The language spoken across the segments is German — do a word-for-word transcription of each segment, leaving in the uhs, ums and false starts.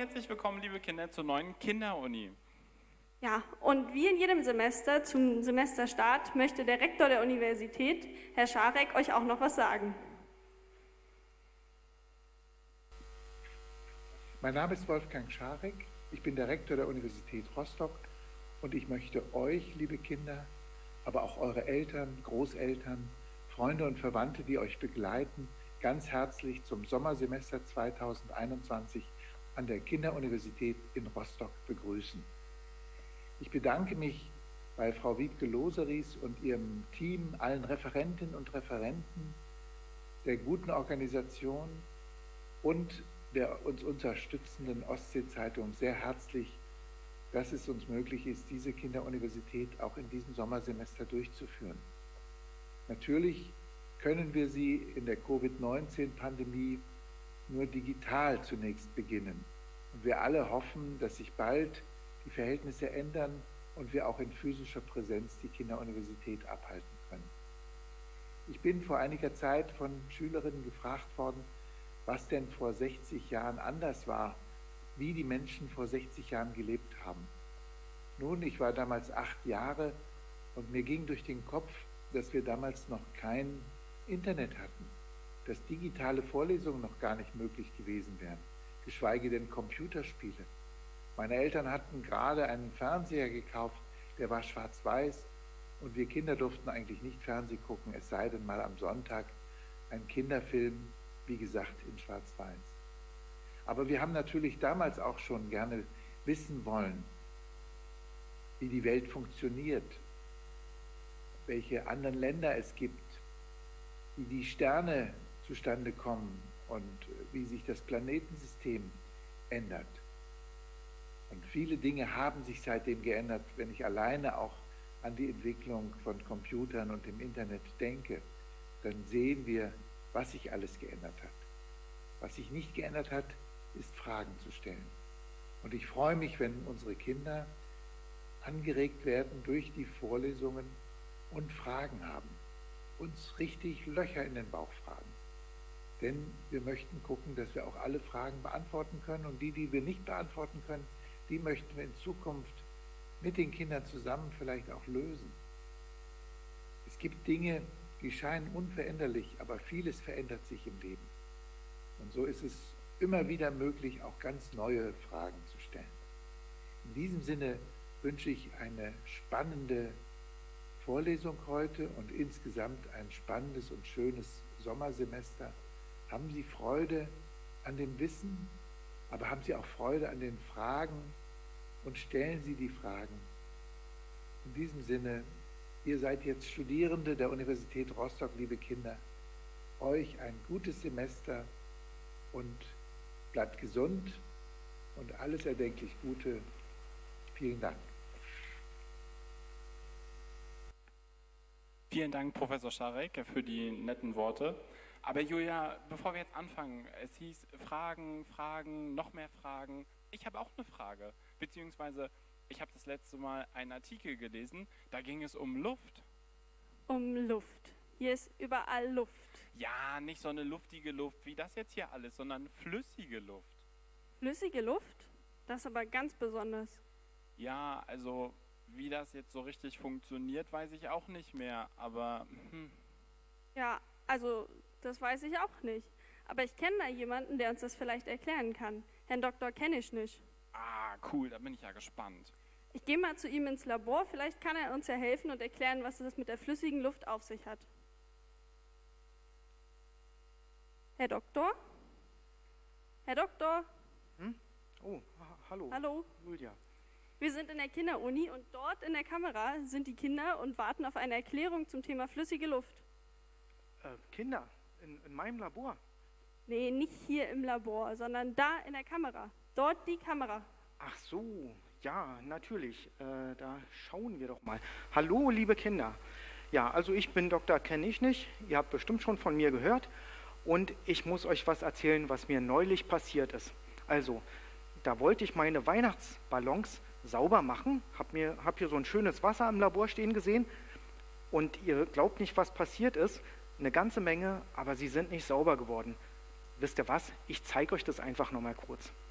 herzlich willkommen, liebe Kinder, zur neuen Kinderuni. Ja, und wie in jedem Semester zum Semesterstart möchte der Rektor der Universität, Herr Scharek, euch auch noch was sagen. Mein Name ist Wolfgang Scharek, ich bin der Rektor der Universität Rostock und ich möchte euch, liebe Kinder, aber auch eure Eltern, Großeltern, Freunde und Verwandte, die euch begleiten, ganz herzlich zum Sommersemester zweitausendeinundzwanzig an der Kinderuniversität in Rostock begrüßen. Ich bedanke mich bei Frau Wiebke-Loseries und ihrem Team, allen Referentinnen und Referenten, der guten Organisation und der uns unterstützenden Ostsee-Zeitung sehr herzlich, dass es uns möglich ist, diese Kinderuniversität auch in diesem Sommersemester durchzuführen. Natürlich können wir sie in der Covid neunzehn Pandemie nur digital zunächst beginnen. Und wir alle hoffen, dass sich bald die Verhältnisse ändern und wir auch in physischer Präsenz die Kinderuniversität abhalten können. Ich bin vor einiger Zeit von Schülerinnen gefragt worden, was denn vor sechzig Jahren anders war, wie die Menschen vor sechzig Jahren gelebt haben. Nun, ich war damals acht Jahre und mir ging durch den Kopf, dass wir damals noch kein Internet hatten, dass digitale Vorlesungen noch gar nicht möglich gewesen wären, geschweige denn Computerspiele. Meine Eltern hatten gerade einen Fernseher gekauft, der war schwarz-weiß und wir Kinder durften eigentlich nicht Fernsehen gucken, es sei denn mal am Sonntag ein Kinderfilm, wie gesagt, in schwarz-weiß. Aber wir haben natürlich damals auch schon gerne wissen wollen, wie die Welt funktioniert, welche anderen Länder es gibt, wie die Sterne zustande kommen und wie sich das Planetensystem ändert. Und viele Dinge haben sich seitdem geändert, wenn ich alleine auch an die Entwicklung von Computern und dem Internet denke, dann sehen wir, was sich alles geändert hat. Was sich nicht geändert hat, ist Fragen zu stellen. Und ich freue mich, wenn unsere Kinder angeregt werden durch die Vorlesungen und Fragen haben, uns richtig Löcher in den Bauch fragen. Denn wir möchten gucken, dass wir auch alle Fragen beantworten können und die, die wir nicht beantworten können, die möchten wir in Zukunft mit den Kindern zusammen vielleicht auch lösen. Es gibt Dinge, die scheinen unveränderlich, aber vieles verändert sich im Leben. Und so ist es immer wieder möglich, auch ganz neue Fragen zu stellen. In diesem Sinne wünsche ich eine spannende Vorlesung heute und insgesamt ein spannendes und schönes Sommersemester. Haben Sie Freude an dem Wissen, aber haben Sie auch Freude an den Fragen und stellen Sie die Fragen. In diesem Sinne, ihr seid jetzt Studierende der Universität Rostock, liebe Kinder. Euch ein gutes Semester und bleibt gesund und alles erdenklich Gute. Vielen Dank. Vielen Dank, Professor Scharek, für die netten Worte. Aber Julia, bevor wir jetzt anfangen, es hieß Fragen, Fragen, noch mehr Fragen. Ich habe auch eine Frage, beziehungsweise ich habe das letzte Mal einen Artikel gelesen, da ging es um Luft. Um Luft. Hier ist überall Luft. Ja, nicht so eine luftige Luft wie das jetzt hier alles, sondern flüssige Luft. Flüssige Luft? Das ist aber ganz besonders. Ja, also wie das jetzt so richtig funktioniert, weiß ich auch nicht mehr, aber... Hm. Ja, also das weiß ich auch nicht. Aber ich kenne da jemanden, der uns das vielleicht erklären kann. Herrn Doktor kenne ich nicht. Ah, cool, da bin ich ja gespannt. Ich gehe mal zu ihm ins Labor, vielleicht kann er uns ja helfen und erklären, was es mit der flüssigen Luft auf sich hat. Herr Doktor? Herr Doktor? Hm? Oh, ha hallo. Hallo. Julia. Wir sind in der Kinderuni und dort in der Kamera sind die Kinder und warten auf eine Erklärung zum Thema flüssige Luft. Äh, Kinder? In, in meinem Labor? Nee, nicht hier im Labor, sondern da in der Kamera. Dort die Kamera. Ach so, ja, natürlich. Äh, da schauen wir doch mal. Hallo, liebe Kinder. Ja, also ich bin Doktor Kenn ich nicht. Ihr habt bestimmt schon von mir gehört. Und ich muss euch was erzählen, was mir neulich passiert ist. Also, da wollte ich meine Weihnachtsballons sauber machen. Hab, mir, hab hier so ein schönes Wasser im Labor stehen gesehen. Und ihr glaubt nicht, was passiert ist. Eine ganze Menge, aber sie sind nicht sauber geworden. Wisst ihr was? Ich zeige euch das einfach nochmal kurz.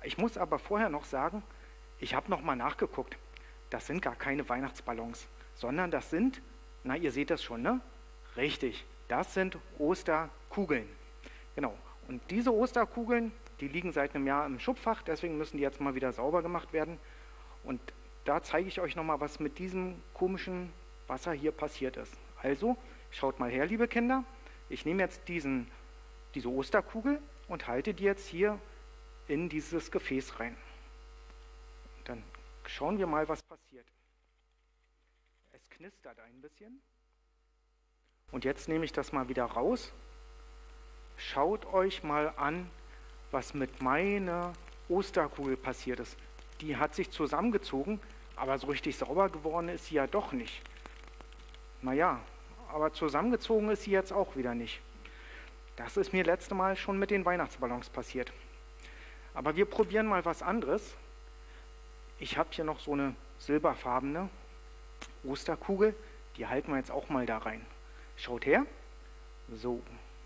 Ich muss aber vorher noch sagen, ich habe noch mal nachgeguckt. Das sind gar keine Weihnachtsballons, sondern das sind, na, ihr seht das schon, ne? Richtig, das sind Osterkugeln. Genau, und diese Osterkugeln, die liegen seit einem Jahr im Schubfach, deswegen müssen die jetzt mal wieder sauber gemacht werden. Und da zeige ich euch noch mal, was mit diesem komischen Wasser hier passiert ist. Also, schaut mal her, liebe Kinder. Ich nehme jetzt diesen, diese Osterkugel und halte die jetzt hier in dieses Gefäß rein. Dann schauen wir mal, was passiert. Es knistert ein bisschen. Und jetzt nehme ich das mal wieder raus. Schaut euch mal an, was mit meiner Osterkugel passiert ist. Die hat sich zusammengezogen, aber so richtig sauber geworden ist sie ja doch nicht. Naja, aber zusammengezogen ist sie jetzt auch wieder nicht. Das ist mir letzte Mal schon mit den Weihnachtsballons passiert. Aber wir probieren mal was anderes. Ich habe hier noch so eine silberfarbene Osterkugel. Die halten wir jetzt auch mal da rein. Schaut her. So.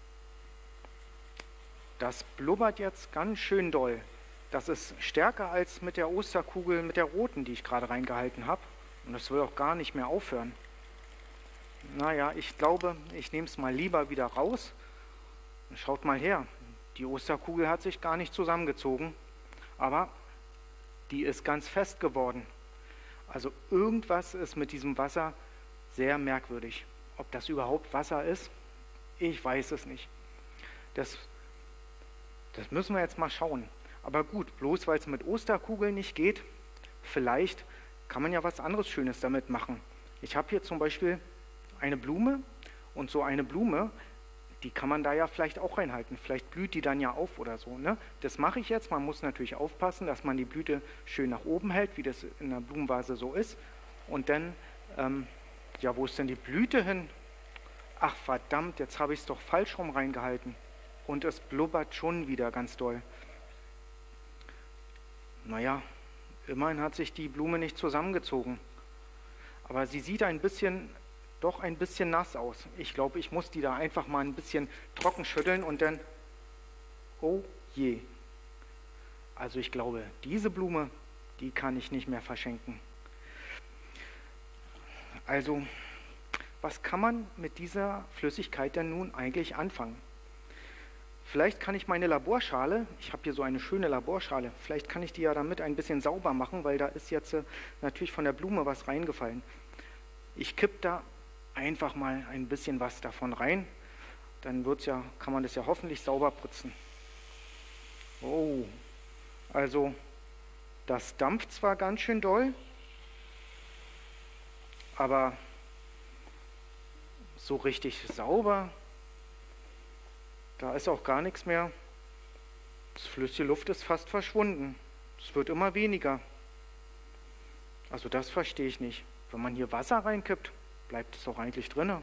Das blubbert jetzt ganz schön doll. Das ist stärker als mit der Osterkugel, mit der roten, die ich gerade reingehalten habe. Und das will auch gar nicht mehr aufhören. Naja, ich glaube, ich nehme es mal lieber wieder raus. Schaut mal her. Die Osterkugel hat sich gar nicht zusammengezogen. Aber die ist ganz fest geworden. Also irgendwas ist mit diesem Wasser sehr merkwürdig. Ob das überhaupt Wasser ist, ich weiß es nicht. Das, das müssen wir jetzt mal schauen. Aber gut, bloß weil es mit Osterkugeln nicht geht, vielleicht kann man ja was anderes Schönes damit machen. Ich habe hier zum Beispiel eine Blume und so eine Blume, die kann man da ja vielleicht auch reinhalten. Vielleicht blüht die dann ja auf oder so. Ne? Das mache ich jetzt. Man muss natürlich aufpassen, dass man die Blüte schön nach oben hält, wie das in der Blumenvase so ist. Und dann, ähm, ja, wo ist denn die Blüte hin? Ach verdammt, jetzt habe ich es doch falsch rum reingehalten. Und es blubbert schon wieder ganz doll. Naja, immerhin hat sich die Blume nicht zusammengezogen. Aber sie sieht ein bisschen, doch ein bisschen nass aus. Ich glaube, ich muss die da einfach mal ein bisschen trocken schütteln und dann, oh je. Also ich glaube, diese Blume, die kann ich nicht mehr verschenken. Also, was kann man mit dieser Flüssigkeit denn nun eigentlich anfangen? Vielleicht kann ich meine Laborschale, ich habe hier so eine schöne Laborschale, vielleicht kann ich die ja damit ein bisschen sauber machen, weil da ist jetzt äh, natürlich von der Blume was reingefallen. Ich kipp da einfach mal ein bisschen was davon rein, dann wird's ja, kann man das ja hoffentlich sauber putzen. Oh, also das dampft zwar ganz schön doll, aber so richtig sauber, da ist auch gar nichts mehr. Das flüssige Luft ist fast verschwunden. Es wird immer weniger. Also das verstehe ich nicht. Wenn man hier Wasser reinkippt, bleibt es auch eigentlich drin.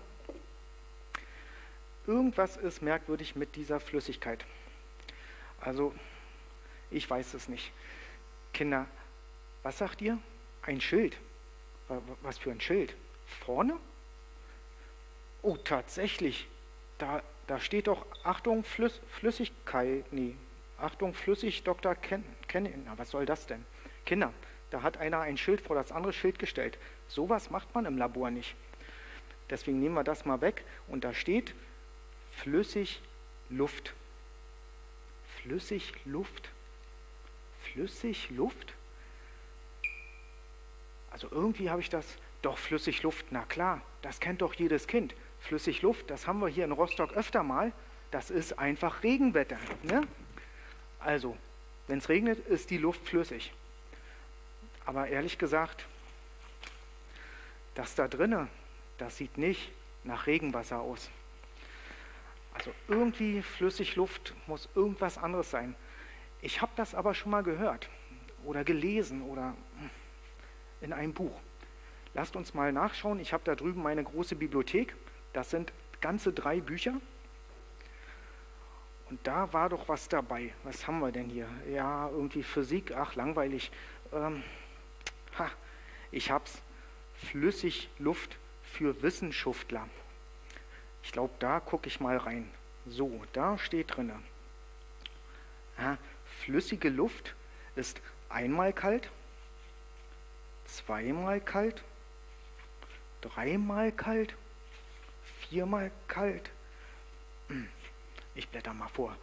Irgendwas ist merkwürdig mit dieser Flüssigkeit. Also, ich weiß es nicht. Kinder, was sagt ihr? Ein Schild. Was für ein Schild? Vorne? Oh, tatsächlich. Da, da steht doch, Achtung, Flüss, Flüssigkeit, nee, Achtung, flüssig, Doktor Ken, Ken, na, was soll das denn? Kinder, da hat einer ein Schild vor das andere Schild gestellt. Sowas macht man im Labor nicht. Deswegen nehmen wir das mal weg und da steht flüssig Luft. Flüssig Luft? Flüssig Luft? Also irgendwie habe ich das, doch flüssig Luft, na klar, das kennt doch jedes Kind. Flüssig Luft, das haben wir hier in Rostock öfter mal, das ist einfach Regenwetter. Ne? Also, wenn es regnet, ist die Luft flüssig. Aber ehrlich gesagt, das da drinne, das sieht nicht nach Regenwasser aus. Also irgendwie flüssig Luft muss irgendwas anderes sein. Ich habe das aber schon mal gehört oder gelesen oder in einem Buch. Lasst uns mal nachschauen. Ich habe da drüben meine große Bibliothek. Das sind ganze drei Bücher. Und da war doch was dabei. Was haben wir denn hier? Ja, irgendwie Physik. Ach, langweilig. Ähm, ha, ich hab's. Flüssig Luft für Wissenschaftler. Ich glaube, da gucke ich mal rein. So, da steht drin. Ja, flüssige Luft ist einmal kalt, zweimal kalt, dreimal kalt, viermal kalt. Ich blätter mal vor.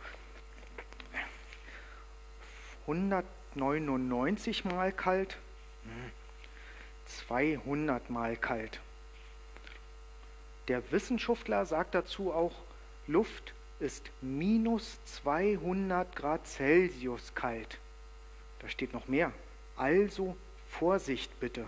hundertneunundneunzig mal kalt, zweihundert mal kalt. Der Wissenschaftler sagt dazu auch, Luft ist minus zweihundert Grad Celsius kalt. Da steht noch mehr. Also Vorsicht bitte.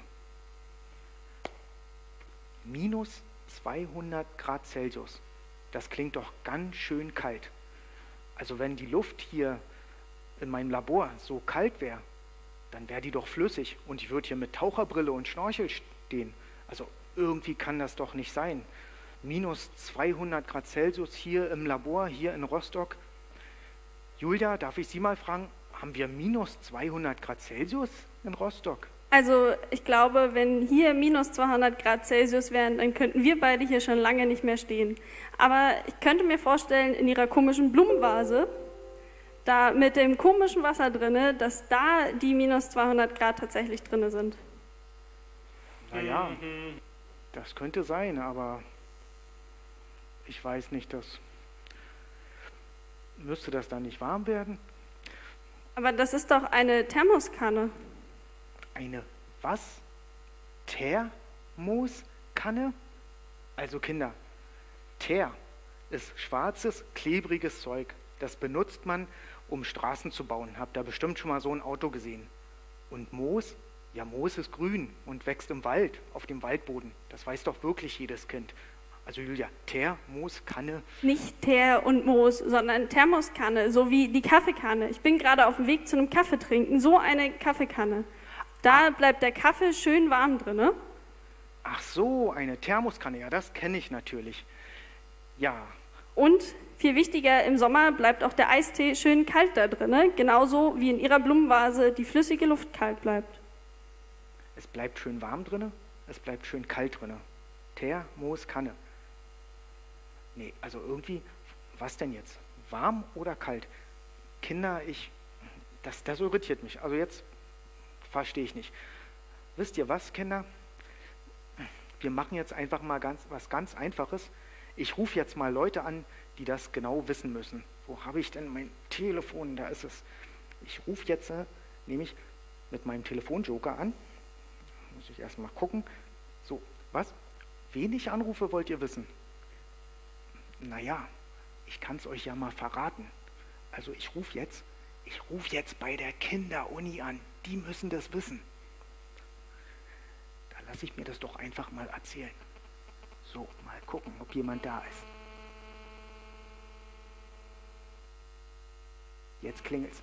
Minus zweihundert Grad Celsius. Das klingt doch ganz schön kalt. Also wenn die Luft hier in meinem Labor so kalt wäre, dann wäre die doch flüssig und ich würde hier mit Taucherbrille und Schnorchel stehen. Also irgendwie kann das doch nicht sein. Minus zweihundert Grad Celsius hier im Labor, hier in Rostock. Julia, darf ich Sie mal fragen, haben wir minus zweihundert Grad Celsius in Rostock? Also ich glaube, wenn hier minus zweihundert Grad Celsius wären, dann könnten wir beide hier schon lange nicht mehr stehen. Aber ich könnte mir vorstellen, in Ihrer komischen Blumenvase, da mit dem komischen Wasser drinne, dass da die minus zweihundert Grad tatsächlich drinne sind. Naja, das könnte sein, aber ich weiß nicht, dass müsste das dann nicht warm werden? Aber das ist doch eine Thermoskanne. Eine was? Thermoskanne? Also Kinder, Ther ist schwarzes, klebriges Zeug. Das benutzt man, um Straßen zu bauen. Habt ihr bestimmt schon mal so ein Auto gesehen. Und Moos? Ja, Moos ist grün und wächst im Wald, auf dem Waldboden. Das weiß doch wirklich jedes Kind. Also Julia, Thermoskanne. Nicht Ther und Moos, sondern Thermoskanne, so wie die Kaffeekanne. Ich bin gerade auf dem Weg zu einem Kaffee trinken, so eine Kaffeekanne. Da bleibt der Kaffee schön warm drin. Ach so, eine Thermoskanne, ja, das kenne ich natürlich. Ja. Und viel wichtiger, im Sommer bleibt auch der Eistee schön kalt da drin, genauso wie in Ihrer Blumenvase die flüssige Luft kalt bleibt. Es bleibt schön warm drin, es bleibt schön kalt drin. Thermoskanne. Nee, also irgendwie, was denn jetzt? Warm oder kalt? Kinder, ich, das, das irritiert mich. Also jetzt verstehe ich nicht. Wisst ihr was, Kinder? Wir machen jetzt einfach mal ganz, was ganz Einfaches. Ich rufe jetzt mal Leute an, die das genau wissen müssen. Wo habe ich denn mein Telefon? Da ist es. Ich rufe jetzt äh, nämlich mit meinem Telefonjoker an. Muss ich erst mal gucken. So, was? Wen ich anrufe, wollt ihr wissen? Naja, ich kann es euch ja mal verraten. Also ich rufe jetzt, ich rufe jetzt bei der Kinderuni an. Die müssen das wissen. Da lasse ich mir das doch einfach mal erzählen. So, mal gucken, ob jemand da ist. Jetzt klingelt's.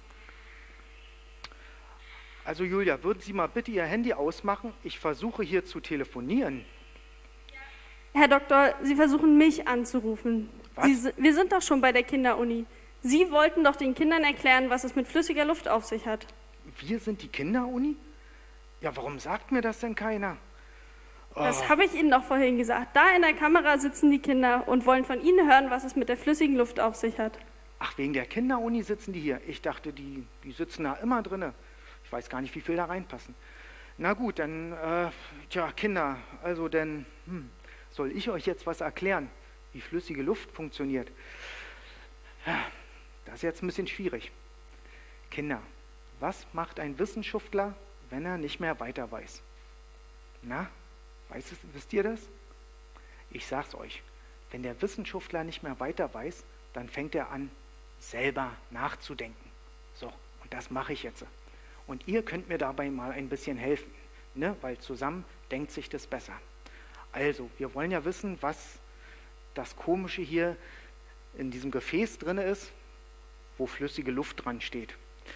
Also Julia, würden Sie mal bitte Ihr Handy ausmachen? Ich versuche hier zu telefonieren. Herr Doktor, Sie versuchen mich anzurufen. Was? Sie, wir sind doch schon bei der Kinderuni. Sie wollten doch den Kindern erklären, was es mit flüssiger Luft auf sich hat. Wir sind die Kinderuni? Ja, warum sagt mir das denn keiner? Oh. Das habe ich Ihnen doch vorhin gesagt. Da in der Kamera sitzen die Kinder und wollen von Ihnen hören, was es mit der flüssigen Luft auf sich hat. Ach, wegen der Kinderuni sitzen die hier. Ich dachte, die, die sitzen da immer drinne. Ich weiß gar nicht, wie viel da reinpassen. Na gut, dann, äh, tja, Kinder, also dann, hm, soll ich euch jetzt was erklären, wie flüssige Luft funktioniert? Ja, das ist jetzt ein bisschen schwierig. Kinder, was macht ein Wissenschaftler, wenn er nicht mehr weiter weiß? Na, weiß es, wisst ihr das? Ich sag's euch, wenn der Wissenschaftler nicht mehr weiter weiß, dann fängt er an, selber nachzudenken. So, und das mache ich jetzt. Und ihr könnt mir dabei mal ein bisschen helfen, ne? Weil zusammen denkt sich das besser. Also, wir wollen ja wissen, was das Komische hier in diesem Gefäß drin ist, wo flüssige Luft dran steht.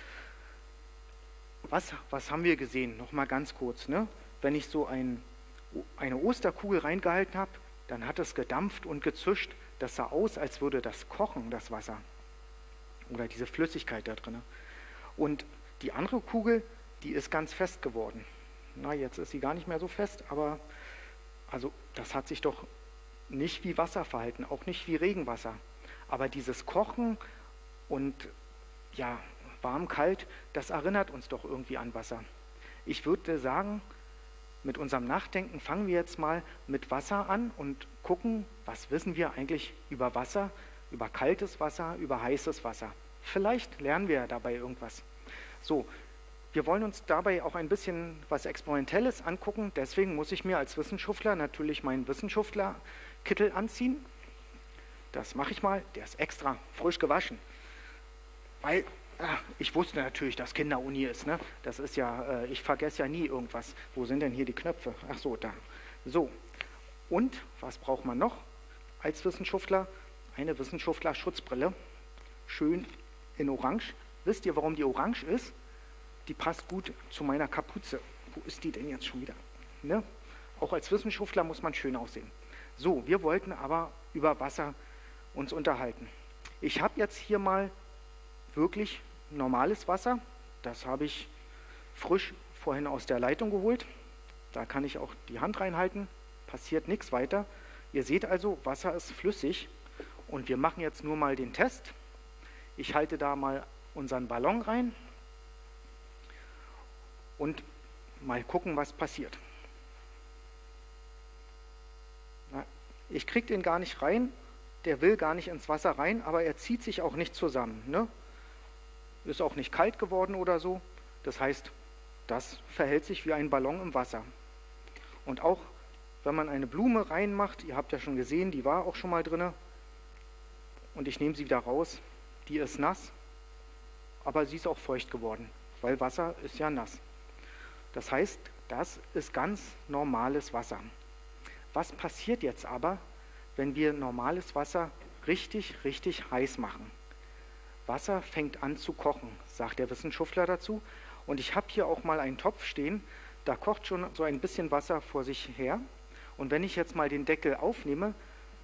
Was, was haben wir gesehen? Nochmal ganz kurz. Ne? Wenn ich so ein, eine Osterkugel reingehalten habe, dann hat es gedampft und gezischt. Das sah aus, als würde das kochen, das Wasser. Oder diese Flüssigkeit da drin. Und die andere Kugel, die ist ganz fest geworden. Na, jetzt ist sie gar nicht mehr so fest, aber also das hat sich doch nicht wie Wasser verhalten, auch nicht wie Regenwasser. Aber dieses Kochen und ja, warm, kalt, das erinnert uns doch irgendwie an Wasser. Ich würde sagen, mit unserem Nachdenken fangen wir jetzt mal mit Wasser an und gucken, was wissen wir eigentlich über Wasser, über kaltes Wasser, über heißes Wasser. Vielleicht lernen wir dabei irgendwas. So, wir wollen uns dabei auch ein bisschen was Experimentelles angucken. Deswegen muss ich mir als Wissenschaftler natürlich meinen Wissenschaftlerkittel anziehen. Das mache ich mal. Der ist extra frisch gewaschen. Weil ach, ich wusste natürlich, dass Kinderuni ist. Ne? Das ist ja, äh, ich vergesse ja nie irgendwas. Wo sind denn hier die Knöpfe? Ach so, da. So. Und was braucht man noch als Wissenschaftler? Eine Wissenschaftler-Schutzbrille. Schön in Orange. Wisst ihr, warum die orange ist? Die passt gut zu meiner Kapuze. Wo ist die denn jetzt schon wieder? Ne? Auch als Wissenschaftler muss man schön aussehen. So, wir wollten aber über Wasser uns unterhalten. Ich habe jetzt hier mal wirklich normales Wasser. Das habe ich frisch vorhin aus der Leitung geholt. Da kann ich auch die Hand reinhalten. Passiert nichts weiter. Ihr seht also, Wasser ist flüssig. Und wir machen jetzt nur mal den Test. Ich halte da mal unseren Ballon rein. Und mal gucken, was passiert. Na, ich kriege den gar nicht rein, der will gar nicht ins Wasser rein, aber er zieht sich auch nicht zusammen. Ne? Ist auch nicht kalt geworden oder so. Das heißt, das verhält sich wie ein Ballon im Wasser. Und auch wenn man eine Blume reinmacht, ihr habt ja schon gesehen, die war auch schon mal drin, und ich nehme sie wieder raus, die ist nass, aber sie ist auch feucht geworden, weil Wasser ist ja nass. Das heißt, das ist ganz normales Wasser. Was passiert jetzt aber, wenn wir normales Wasser richtig, richtig heiß machen? Wasser fängt an zu kochen, sagt der Wissenschaftler dazu. Und ich habe hier auch mal einen Topf stehen, da kocht schon so ein bisschen Wasser vor sich her. Und wenn ich jetzt mal den Deckel aufnehme,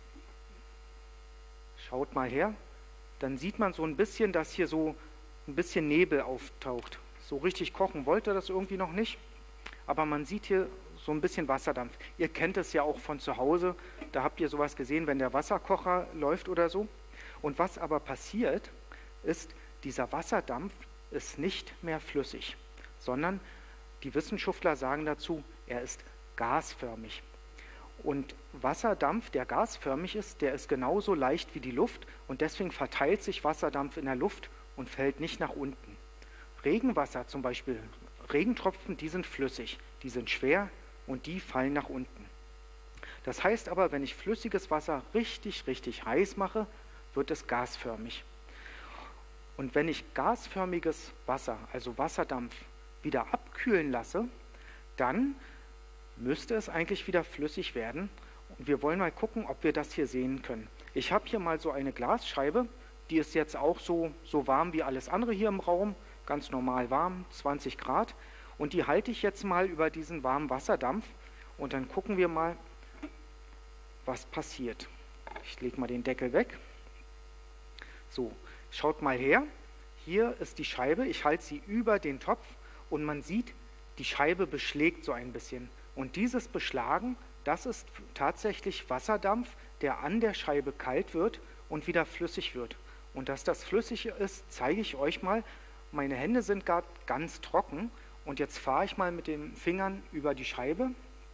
schaut mal her, dann sieht man so ein bisschen, dass hier so ein bisschen Nebel auftaucht. So richtig kochen wollte das irgendwie noch nicht, aber man sieht hier so ein bisschen Wasserdampf. Ihr kennt es ja auch von zu Hause, da habt ihr sowas gesehen, wenn der Wasserkocher läuft oder so. Und was aber passiert, ist, dieser Wasserdampf ist nicht mehr flüssig, sondern die Wissenschaftler sagen dazu, er ist gasförmig. Und Wasserdampf, der gasförmig ist, der ist genauso leicht wie die Luft und deswegen verteilt sich Wasserdampf in der Luft und fällt nicht nach unten. Regenwasser zum Beispiel, Regentropfen, die sind flüssig, die sind schwer und die fallen nach unten. Das heißt aber, wenn ich flüssiges Wasser richtig, richtig heiß mache, wird es gasförmig. Und wenn ich gasförmiges Wasser, also Wasserdampf, wieder abkühlen lasse, dann müsste es eigentlich wieder flüssig werden. Und wir wollen mal gucken, ob wir das hier sehen können. Ich habe hier mal so eine Glasscheibe, die ist jetzt auch so, so warm wie alles andere hier im Raum, ganz normal warm, zwanzig Grad. Und die halte ich jetzt mal über diesen warmen Wasserdampf und dann gucken wir mal, was passiert. Ich lege mal den Deckel weg. So, schaut mal her. Hier ist die Scheibe, ich halte sie über den Topf und man sieht, die Scheibe beschlägt so ein bisschen. Und dieses Beschlagen, das ist tatsächlich Wasserdampf, der an der Scheibe kalt wird und wieder flüssig wird. Und dass das flüssig ist, zeige ich euch mal. Meine Hände sind gerade ganz trocken und jetzt fahre ich mal mit den Fingern über die Scheibe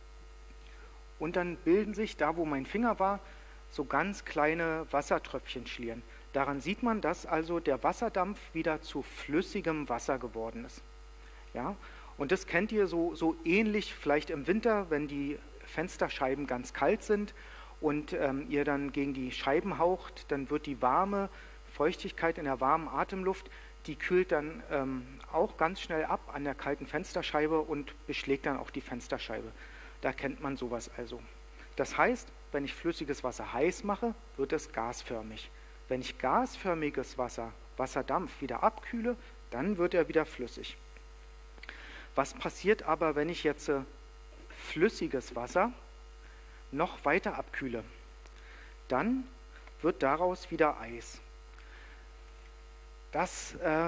und dann bilden sich da, wo mein Finger war, so ganz kleine Wassertröpfchen schlieren. Daran sieht man, dass also der Wasserdampf wieder zu flüssigem Wasser geworden ist. Ja? Und das kennt ihr so, so ähnlich vielleicht im Winter, wenn die Fensterscheiben ganz kalt sind und ähm, ihr dann gegen die Scheiben haucht, dann wird die warme Feuchtigkeit in der warmen Atemluft, die kühlt dann ähm, auch ganz schnell ab an der kalten Fensterscheibe und beschlägt dann auch die Fensterscheibe. Da kennt man sowas also. Das heißt, wenn ich flüssiges Wasser heiß mache, wird es gasförmig. Wenn ich gasförmiges Wasser, Wasserdampf wieder abkühle, dann wird er wieder flüssig. Was passiert aber, wenn ich jetzt äh, flüssiges Wasser noch weiter abkühle? Dann wird daraus wieder Eis. Das äh,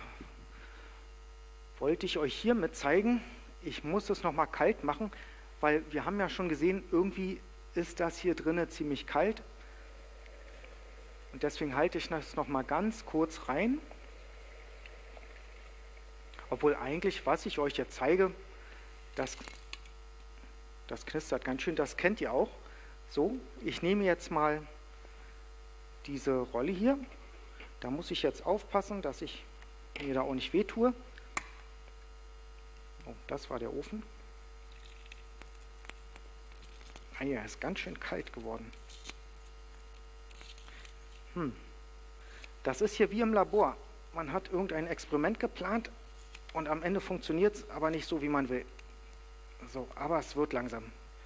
wollte ich euch hiermit zeigen. Ich muss es nochmal kalt machen, weil wir haben ja schon gesehen, irgendwie ist das hier drinnen ziemlich kalt. Und deswegen halte ich das nochmal ganz kurz rein. Obwohl eigentlich, was ich euch jetzt zeige, das, das knistert ganz schön, das kennt ihr auch. So, ich nehme jetzt mal diese Rolle hier. Da muss ich jetzt aufpassen, dass ich mir da auch nicht wehtue. Oh, das war der Ofen. Ah ja, ist ganz schön kalt geworden. Hm. Das ist hier wie im Labor. Man hat irgendein Experiment geplant und am Ende funktioniert es aber nicht so, wie man will. So, aber es wird langsam.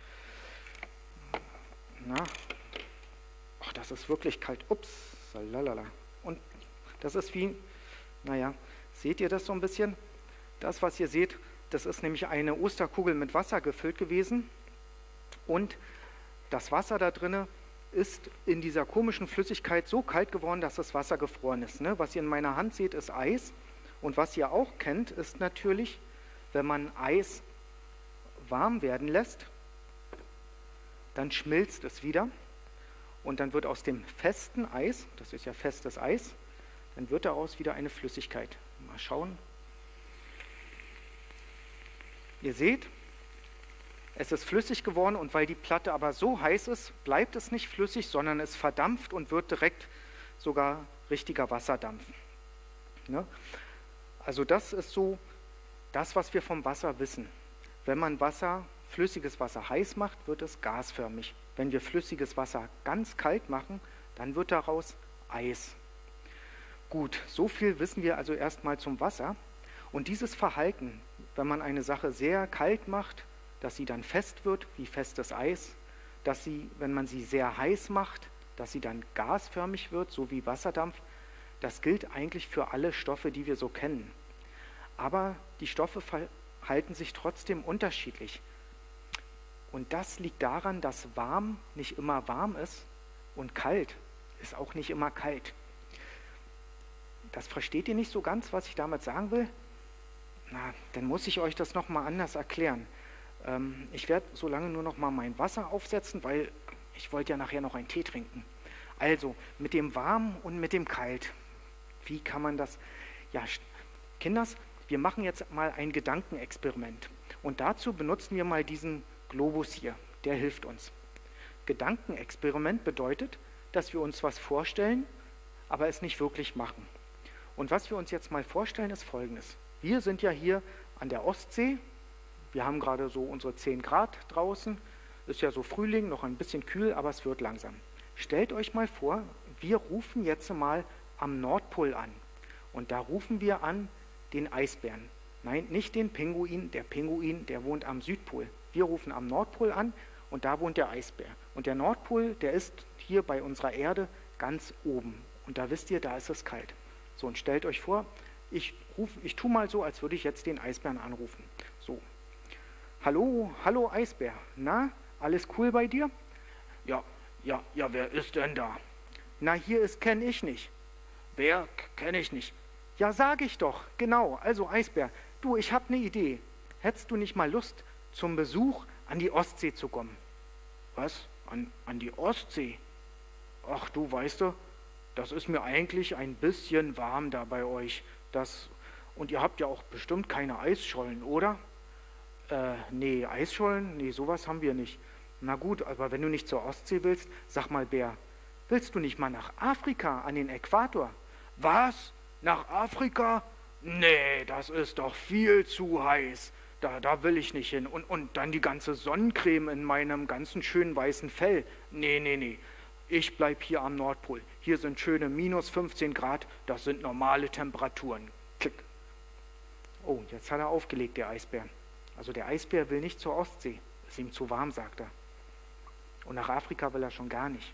Na, ach, das ist wirklich kalt. Ups, lalala. Und das ist wie, naja, seht ihr das so ein bisschen? Das, was ihr seht, das ist nämlich eine Osterkugel mit Wasser gefüllt gewesen. Und das Wasser da drinne ist in dieser komischen Flüssigkeit so kalt geworden, dass das Wasser gefroren ist. Ne? Was ihr in meiner Hand seht, ist Eis. Und was ihr auch kennt, ist natürlich, wenn man Eis warm werden lässt, dann schmilzt es wieder. Und dann wird aus dem festen Eis, das ist ja festes Eis, dann wird daraus wieder eine Flüssigkeit. Mal schauen. Ihr seht, es ist flüssig geworden und weil die Platte aber so heiß ist, bleibt es nicht flüssig, sondern es verdampft und wird direkt sogar richtiger Wasserdampf. Ne? Also das ist so das, was wir vom Wasser wissen. Wenn man Wasser, flüssiges Wasser heiß macht, wird es gasförmig. Wenn wir flüssiges Wasser ganz kalt machen, dann wird daraus Eis. Gut, so viel wissen wir also erstmal zum Wasser. Und dieses Verhalten, wenn man eine Sache sehr kalt macht, dass sie dann fest wird, wie festes Eis, dass sie, wenn man sie sehr heiß macht, dass sie dann gasförmig wird, so wie Wasserdampf, das gilt eigentlich für alle Stoffe, die wir so kennen. Aber die Stoffe verhalten sich trotzdem unterschiedlich. Und das liegt daran, dass warm nicht immer warm ist und kalt ist auch nicht immer kalt. Das versteht ihr nicht so ganz, was ich damit sagen will? Na, dann muss ich euch das nochmal anders erklären. Ähm, ich werde so lange nur noch mal mein Wasser aufsetzen, weil ich wollte ja nachher noch einen Tee trinken. Also, mit dem Warm und mit dem Kalt. Wie kann man das? Ja, Kinders, wir machen jetzt mal ein Gedankenexperiment. Und dazu benutzen wir mal diesen Globus hier. Der hilft uns. Gedankenexperiment bedeutet, dass wir uns was vorstellen, aber es nicht wirklich machen. Und was wir uns jetzt mal vorstellen, ist Folgendes. Wir sind ja hier an der Ostsee. Wir haben gerade so unsere zehn Grad draußen. Ist ja so Frühling, noch ein bisschen kühl, aber es wird langsam. Stellt euch mal vor, wir rufen jetzt mal am Nordpol an. Und da rufen wir an den Eisbären. Nein, nicht den Pinguin. Der Pinguin, der wohnt am Südpol. Wir rufen am Nordpol an und da wohnt der Eisbär. Und der Nordpol, der ist hier bei unserer Erde ganz oben. Und da wisst ihr, da ist es kalt. So, und stellt euch vor, ich, ruf, ich tue mal so, als würde ich jetzt den Eisbären anrufen. So. Hallo, hallo Eisbär. Na, alles cool bei dir? Ja, ja, ja, wer ist denn da? Na, hier ist, kenne ich nicht. Wer? Kenne ich nicht. Ja, sag ich doch, genau. Also Eisbär, du, ich habe eine Idee. Hättest du nicht mal Lust, zum Besuch an die Ostsee zu kommen? Was? An, an die Ostsee? Ach du, weißt du, das ist mir eigentlich ein bisschen warm da bei euch. Das, und ihr habt ja auch bestimmt keine Eisschollen, oder? Äh, nee, Eisschollen? Nee, sowas haben wir nicht. Na gut, aber wenn du nicht zur Ostsee willst, sag mal, Bär, willst du nicht mal nach Afrika, an den Äquator? Was? Nach Afrika? Nee, das ist doch viel zu heiß. Da, da will ich nicht hin. Und, und dann die ganze Sonnencreme in meinem ganzen schönen weißen Fell. Nee, nee, nee. Ich bleib hier am Nordpol. Hier sind schöne minus fünfzehn Grad. Das sind normale Temperaturen. Klick. Oh, jetzt hat er aufgelegt, der Eisbär. Also der Eisbär will nicht zur Ostsee. Ist ihm zu warm, sagt er. Und nach Afrika will er schon gar nicht.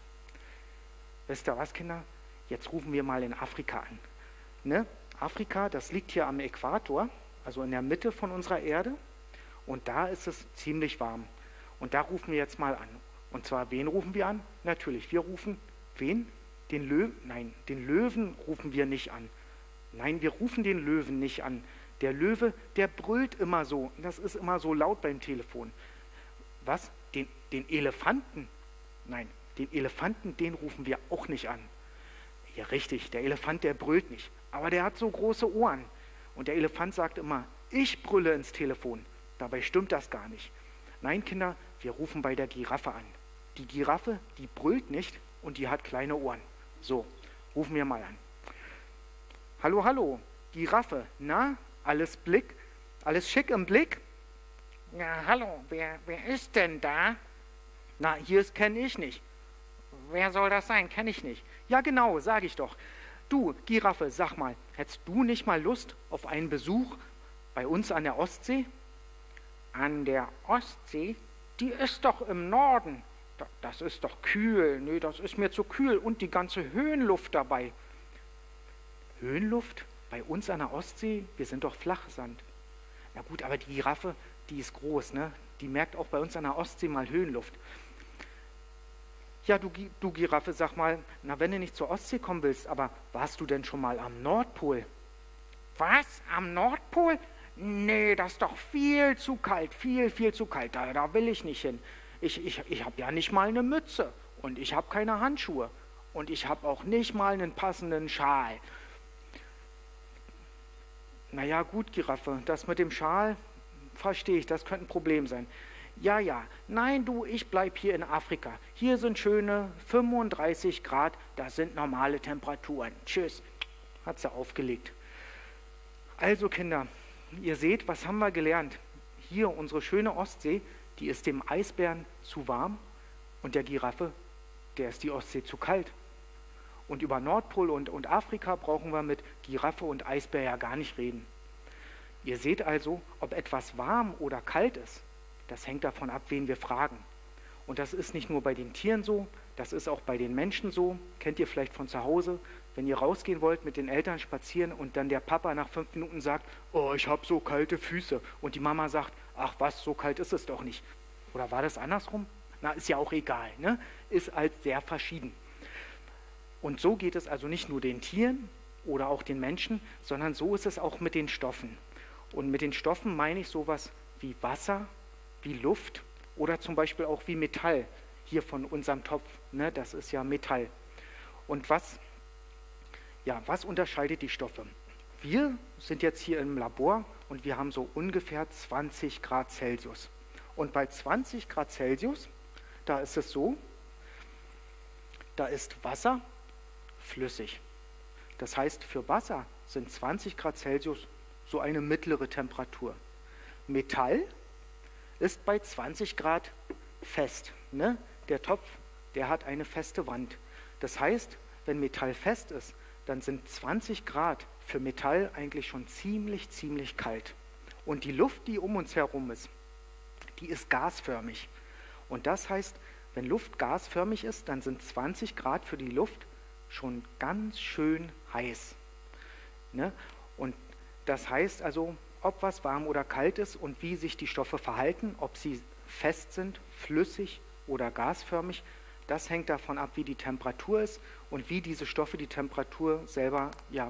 Wisst ihr was, Kinder? Jetzt rufen wir mal in Afrika an. Ne? Afrika, das liegt hier am Äquator, also in der Mitte von unserer Erde. Und da ist es ziemlich warm. Und da rufen wir jetzt mal an. Und zwar, wen rufen wir an? Natürlich, wir rufen, wen? Den Löwen? Nein, den Löwen rufen wir nicht an. Nein, wir rufen den Löwen nicht an. Der Löwe, der brüllt immer so. Das ist immer so laut beim Telefon. Was? Den, den Elefanten? Nein, den Elefanten, den rufen wir auch nicht an. Ja, richtig, der Elefant, der brüllt nicht. Aber der hat so große Ohren. Und der Elefant sagt immer, ich brülle ins Telefon. Dabei stimmt das gar nicht. Nein, Kinder, wir rufen bei der Giraffe an. Die Giraffe, die brüllt nicht und die hat kleine Ohren. So, rufen wir mal an. Hallo, hallo, Giraffe, na, alles Blick, alles schick im Blick? Ja, hallo, wer, wer ist denn da? Na, hier ist kenne ich nicht. Wer soll das sein? Kenne ich nicht. Ja, genau, sage ich doch. Du, Giraffe, sag mal, hättest du nicht mal Lust auf einen Besuch bei uns an der Ostsee? An der Ostsee? Die ist doch im Norden. Das ist doch kühl. Nee, das ist mir zu kühl. Und die ganze Höhenluft dabei. Höhenluft? Bei uns an der Ostsee? Wir sind doch Flachsand. Na gut, aber die Giraffe, die ist groß, ne? Die merkt auch bei uns an der Ostsee mal Höhenluft. Ja, du, du Giraffe, sag mal, na, wenn du nicht zur Ostsee kommen willst, aber warst du denn schon mal am Nordpol? Was? Am Nordpol? Nee, das ist doch viel zu kalt, viel, viel zu kalt. Da, da will ich nicht hin. Ich, ich, ich habe ja nicht mal eine Mütze und ich habe keine Handschuhe und ich habe auch nicht mal einen passenden Schal. Naja, gut, Giraffe, das mit dem Schal, verstehe ich, das könnte ein Problem sein. Ja, ja, nein, du, ich bleib hier in Afrika. Hier sind schöne fünfunddreißig Grad, das sind normale Temperaturen. Tschüss. Hat sie aufgelegt. Also Kinder, ihr seht, was haben wir gelernt? Hier unsere schöne Ostsee, die ist dem Eisbären zu warm und der Giraffe, der ist die Ostsee zu kalt. Und über Nordpol und, und Afrika brauchen wir mit Giraffe und Eisbär ja gar nicht reden. Ihr seht also, ob etwas warm oder kalt ist, das hängt davon ab, wen wir fragen. Und das ist nicht nur bei den Tieren so, das ist auch bei den Menschen so. Kennt ihr vielleicht von zu Hause, wenn ihr rausgehen wollt, mit den Eltern spazieren und dann der Papa nach fünf Minuten sagt, oh, ich habe so kalte Füße. Und die Mama sagt, ach was, so kalt ist es doch nicht. Oder war das andersrum? Na, ist ja auch egal, ne? Ist halt sehr verschieden. Und so geht es also nicht nur den Tieren oder auch den Menschen, sondern so ist es auch mit den Stoffen. Und mit den Stoffen meine ich sowas wie Wasser, wie Luft oder zum Beispiel auch wie Metall, hier von unserem Topf, ne, das ist ja Metall. Und was, ja, was unterscheidet die Stoffe? Wir sind jetzt hier im Labor und wir haben so ungefähr zwanzig Grad Celsius. Und bei zwanzig Grad Celsius, da ist es so, da ist Wasser flüssig. Das heißt, für Wasser sind zwanzig Grad Celsius so eine mittlere Temperatur. Metall ist bei zwanzig Grad fest. Ne? Der Topf, der hat eine feste Wand. Das heißt, wenn Metall fest ist, dann sind zwanzig Grad für Metall eigentlich schon ziemlich, ziemlich kalt. Und die Luft, die um uns herum ist, die ist gasförmig. Und das heißt, wenn Luft gasförmig ist, dann sind zwanzig Grad für die Luft schon ganz schön heiß. Ne? Und das heißt also, ob was warm oder kalt ist und wie sich die Stoffe verhalten, ob sie fest sind, flüssig oder gasförmig, das hängt davon ab, wie die Temperatur ist und wie diese Stoffe die Temperatur selber, ja,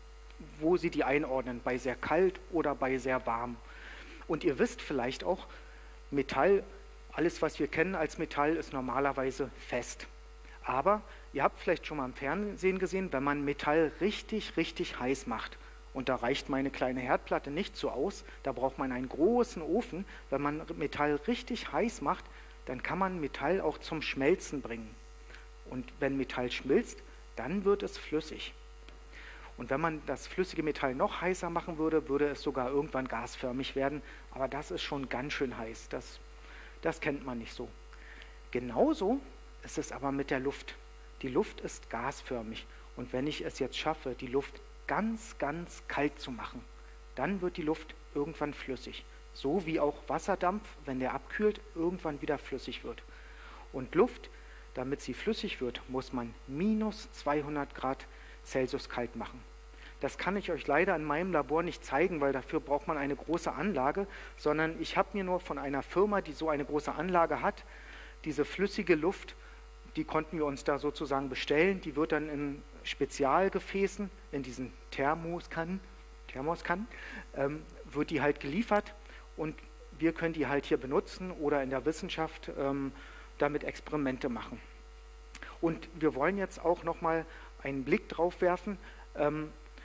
wo sie die einordnen, bei sehr kalt oder bei sehr warm. Und ihr wisst vielleicht auch, Metall, alles was wir kennen als Metall, ist normalerweise fest. Aber ihr habt vielleicht schon mal im Fernsehen gesehen, wenn man Metall richtig, richtig heiß macht, und da reicht meine kleine Herdplatte nicht so aus, da braucht man einen großen Ofen. Wenn man Metall richtig heiß macht, dann kann man Metall auch zum Schmelzen bringen. Und wenn Metall schmilzt, dann wird es flüssig. Und wenn man das flüssige Metall noch heißer machen würde, würde es sogar irgendwann gasförmig werden. Aber das ist schon ganz schön heiß, das, das kennt man nicht so. Genauso ist es aber mit der Luft. Die Luft ist gasförmig. Und wenn ich es jetzt schaffe, die Luft ganz, ganz kalt zu machen, dann wird die Luft irgendwann flüssig. So wie auch Wasserdampf, wenn der abkühlt, irgendwann wieder flüssig wird. Und Luft, damit sie flüssig wird, muss man minus zweihundert Grad Celsius kalt machen. Das kann ich euch leider in meinem Labor nicht zeigen, weil dafür braucht man eine große Anlage, sondern ich habe mir nur von einer Firma, die so eine große Anlage hat, diese flüssige Luft, die konnten wir uns da sozusagen bestellen. Die wird dann in Spezialgefäßen, in diesen Thermoskannen, Thermoskannen ähm, wird die halt geliefert und wir können die halt hier benutzen oder in der Wissenschaft ähm, damit Experimente machen. Und wir wollen jetzt auch nochmal einen Blick drauf werfen. Ähm,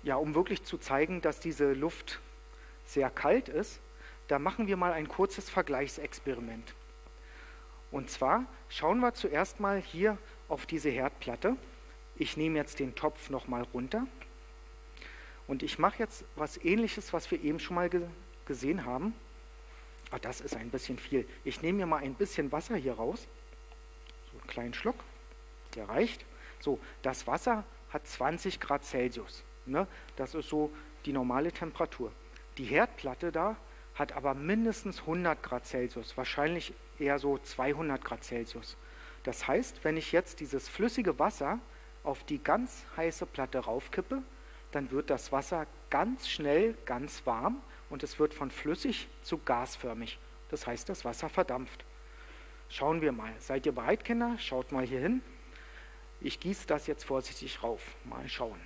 ja, um wirklich zu zeigen, dass diese Luft sehr kalt ist, da machen wir mal ein kurzes Vergleichsexperiment. Und zwar schauen wir zuerst mal hier auf diese Herdplatte. Ich nehme jetzt den Topf nochmal runter und ich mache jetzt was Ähnliches, was wir eben schon mal ge gesehen haben. Ah, das ist ein bisschen viel. Ich nehme mir mal ein bisschen Wasser hier raus. So einen kleinen Schluck, der reicht. So, das Wasser hat zwanzig Grad Celsius. Ne? Das ist so die normale Temperatur. Die Herdplatte da hat aber mindestens hundert Grad Celsius, wahrscheinlich eher so zweihundert Grad Celsius. Das heißt, wenn ich jetzt dieses flüssige Wasser auf die ganz heiße Platte raufkippe, dann wird das Wasser ganz schnell ganz warm und es wird von flüssig zu gasförmig. Das heißt, das Wasser verdampft. Schauen wir mal. Seid ihr bereit, Kinder? Schaut mal hier hin. Ich gieße das jetzt vorsichtig rauf. Mal schauen.